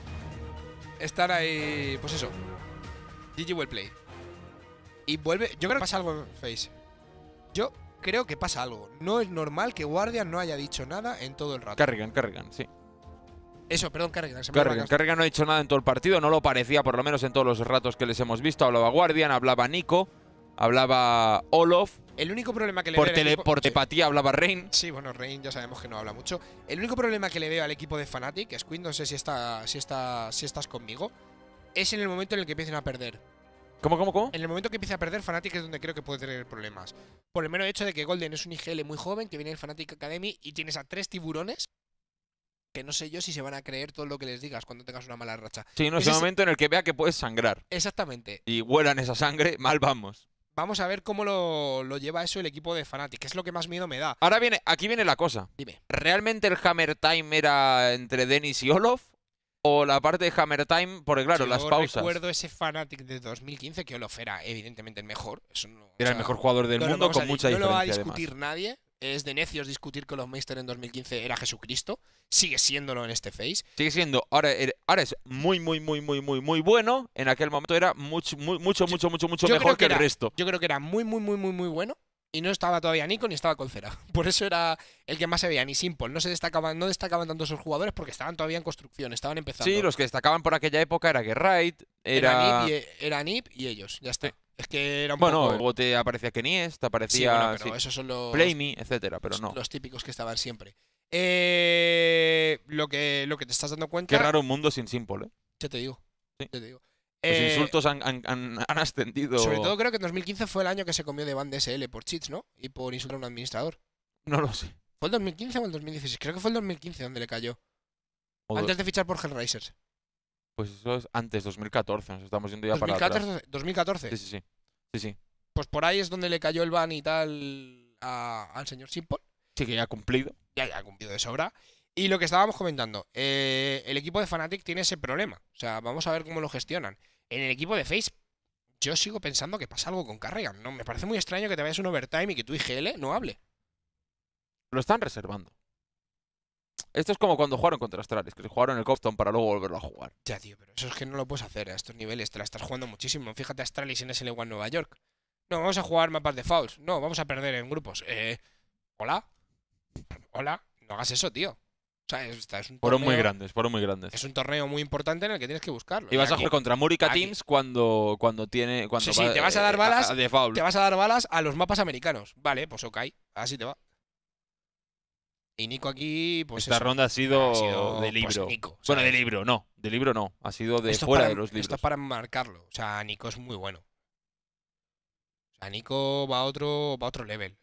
Están ahí. Pues eso. GG well play. Y vuelve. Yo creo que pasa algo en FaZe. Yo creo que pasa algo. No es normal que Guardian no haya dicho nada en todo el rato. Carrigan, sí. Eso, perdón, Carrigan. Se me va a Carrigan no ha dicho nada en todo el partido, no lo parecía, por lo menos en todos los ratos que les hemos visto. Hablaba Guardian, hablaba Nico, hablaba Olof. El único problema que le Por, veo al equipo- por Sí. telepatía hablaba Rain. Sí, bueno, Rain ya sabemos que no habla mucho. El único problema que le veo al equipo de Fnatic, Squid, no sé si estás conmigo, es en el momento en el que empiecen a perder. ¿Cómo? En el momento que empiece a perder, Fnatic es donde creo que puede tener problemas. Por el mero hecho de que Golden es un IGL muy joven, que viene del Fnatic Academy y tienes a 3 tiburones que no sé yo si se van a creer todo lo que les digas cuando tengas una mala racha. Sí, no es Ese el es- momento en el que vea que puedes sangrar. Exactamente. Y huelan esa sangre, mal vamos. Vamos a ver cómo lo lleva eso el equipo de Fnatic, que es lo que más miedo me da. Ahora aquí viene la cosa. Dime. ¿Realmente el Hammer Time era entre Dennis y Olof? ¿O la parte de Hammer Time? Porque claro, Yo las pausas. recuerdo ese Fnatic de 2015, que Olof era evidentemente el mejor. Eso no, Era el mejor jugador del mundo vamos a con decir, mucha no diferencia. lo va a además. discutir nadie. Es de necios discutir que Olof Meister en 2015 era Jesucristo. Sigue siéndolo en este phase. Sigue siendo, ahora es muy bueno. En aquel momento era mucho Yo mejor creo que el era- resto. Yo creo que era muy bueno. Y no estaba todavía Nico ni estaba Colcera. Por eso era el que más se veía. Ni Simple. No destacaban tanto esos jugadores porque estaban todavía en construcción. Estaban empezando. Sí, los que destacaban por aquella época era Gerrite, Era Nip y ellos. Ya está. Sí. Es que era un Bueno, poco. luego te aparecía Kenies, te Sí, aparecía bueno, pero esos son los. Playme, etcétera, pero no. Los típicos que estaban siempre. Lo que te estás dando cuenta. Qué raro un mundo sin Simple, ¿eh? Ya te digo. Sí. Ya te digo. Los insultos han ascendido. Sobre todo creo que en 2015 fue el año que se comió de Ban DSL por cheats, ¿no? Y por insultar a un administrador. No lo sé. ¿Fue el 2015 o el 2016? Creo que fue el 2015 donde le cayó. O Antes de fichar por Hellraisers. Pues eso es antes, 2014. Nos estamos yendo ya para atrás. 2014. Sí. Pues por ahí es donde le cayó el ban y tal al señor Simple. Sí que ya ha cumplido. Ya ha cumplido de sobra. Y lo que estábamos comentando, el equipo de Fnatic tiene ese problema. O sea, vamos a ver cómo lo gestionan. En el equipo de FaZe, yo sigo pensando que pasa algo con Carrigan. No, me parece muy extraño que te vayas un overtime y que tu IGL no hable. Lo están reservando. Esto es como cuando jugaron contra Astralis, que se jugaron el Copstone para luego volverlo a jugar. Ya, tío, pero eso es que no lo puedes hacer a estos niveles. Te la estás jugando muchísimo. Fíjate a Astralis en SL1 Nueva York. No, vamos a jugar mapas de fouls. No, vamos a perder en grupos. Hola. No hagas eso, tío. O sea, es un Fueron muy torneo- grandes, fueron muy grandes. Es un torneo muy importante en el que tienes que buscarlo. Y vas a aquí jugar contra Murica aquí. Teams cuando tiene. Cuando Sí, te vas a dar balas, de foul. te vas a dar balas a los mapas americanos. Vale, pues ok. Así te va. Y Nico aquí, pues Esta eso. ronda ha sido, de pues, libro. Nico, Bueno, de ¿sabes? libro, no. De libro no. Ha sido de Esto es fuera para- de los libros. Esto es para marcarlo. O sea, Nico es muy bueno. O sea, Nico va a otro level.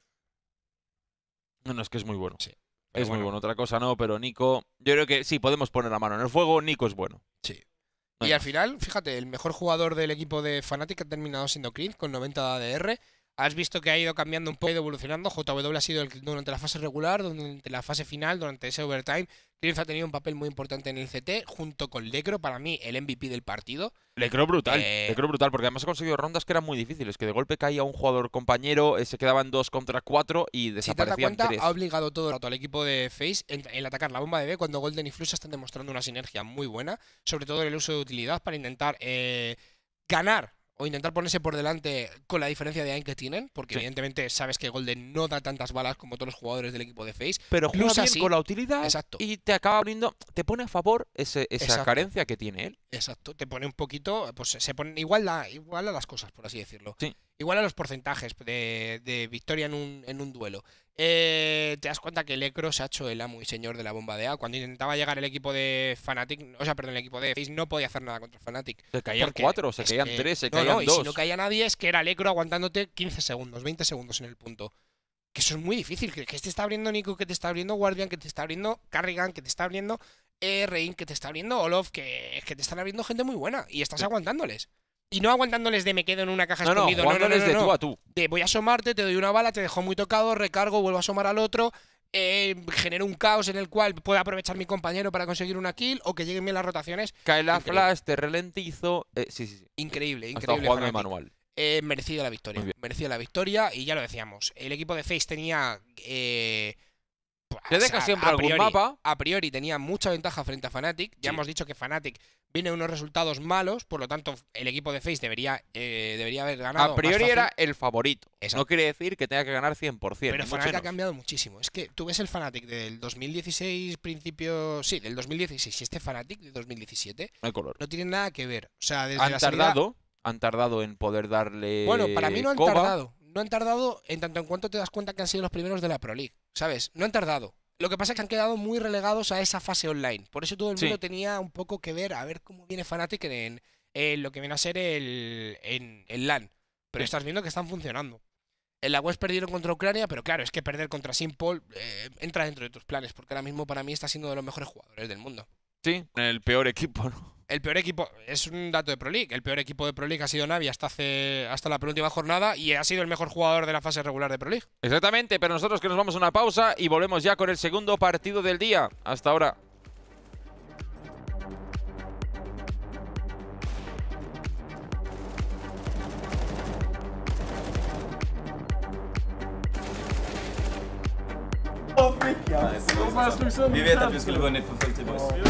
No, es que es muy bueno. Sí. Pero Es muy bueno. Otra cosa no, pero Nico. Yo creo que sí, podemos poner la mano en el fuego. Nico es bueno. Sí. No Y hay al más. final, fíjate, el mejor jugador del equipo de Fnatic ha terminado siendo Krint con 90 ADR. Has visto que ha ido cambiando un poco, ha ido evolucionando. JW ha sido durante la fase regular, durante la fase final, durante ese overtime. Krint ha tenido un papel muy importante en el CT, junto con Lecro, para mí el MVP del partido. Le creo brutal. Eh, Le creo brutal, porque además ha conseguido rondas que eran muy difíciles. Que de golpe caía un jugador compañero, se quedaban 2 contra 4 y Si te das desaparecían cuenta, 3. ha obligado todo el rato al equipo de FaZe en atacar la bomba de B cuando Golden y Flusa están demostrando una sinergia muy buena, sobre todo en el uso de utilidad para intentar ganar o intentar ponerse por delante con la diferencia de aim que tienen, porque Sí. evidentemente sabes que Golden no da tantas balas como todos los jugadores del equipo de FaZe. Pero juega Plus bien así, con la utilidad exacto. y te acaba abriendo, te pone a favor esa Exacto. carencia que tiene él. Exacto, te pone un poquito, pues se pone igual a las cosas, por así decirlo. Sí. Igual a los porcentajes de victoria en un duelo. Te das cuenta que Lecro se ha hecho el amo y señor de la bomba de A. Cuando intentaba llegar el equipo de Fnatic, el equipo de FaZe no podía hacer nada contra Fnatic. Se caían Porque 4, se es caían que- 3, se no, caían no, y 2. si no caía nadie es que era Lecro aguantándote 15 segundos, 20 segundos en el punto. Que eso es muy difícil, que te está abriendo Nico, que te está abriendo Guardian, que te está abriendo Carrigan, que te está abriendo Rein, que te está abriendo Olof, que te están abriendo gente muy buena y estás aguantándoles. Y no aguantándoles de me quedo en una caja No, escondido, jugándoles de tú a tú. de voy a asomarte, te doy una bala, te dejo muy tocado, recargo, vuelvo a asomar al otro, genero un caos en el cual pueda aprovechar mi compañero para conseguir una kill o que lleguen bien las rotaciones. Cae la Increíble. flash, te ralentizo. Sí. Increíble, Ha estado increíble. jugando de Fnatic. manual. Merecida la victoria. Muy bien. Merecida la victoria y ya lo decíamos. El equipo de FaZe tenía. Te deja siempre algún mapa. A priori tenía mucha ventaja frente a Fnatic. Ya Sí. hemos dicho que Fnatic viene de unos resultados malos, por lo tanto, el equipo de FaZe debería haber ganado. A priori más fácil. era el favorito. Exacto. No quiere decir que tenga que ganar 100%. Pero mucho Fnatic ha menos. cambiado muchísimo. Es que tú ves el Fnatic del 2016, principio. Sí, del 2016. Y este Fnatic del 2017 No hay color. no tiene nada que ver. O sea, desde Han la salida- tardado en poder darle. Bueno, para mí no han coba. tardado. No han tardado en tanto en cuanto te das cuenta que han sido los primeros de la Pro League. ¿Sabes? No han tardado. Lo que pasa es que han quedado muy relegados a esa fase online. Por eso todo el Sí. mundo tenía un poco que ver a ver cómo viene Fnatic en lo que viene a ser el LAN. Pero Sí. estás viendo que están funcionando. En la West perdieron contra Ucrania, pero claro, es que perder contra Simple entra dentro de tus planes, porque ahora mismo para mí está siendo de los mejores jugadores del mundo. Sí, el peor equipo, ¿no? El peor equipo, es un dato de Pro League, el peor equipo de Pro League ha sido Navi hasta la penúltima jornada y ha sido el mejor jugador de la fase regular de Pro League. Exactamente, pero nosotros que nos vamos a una pausa y volvemos ya con el segundo partido del día. Hasta ahora. Vi vet att vi skulle vunnit för fulltid, boys.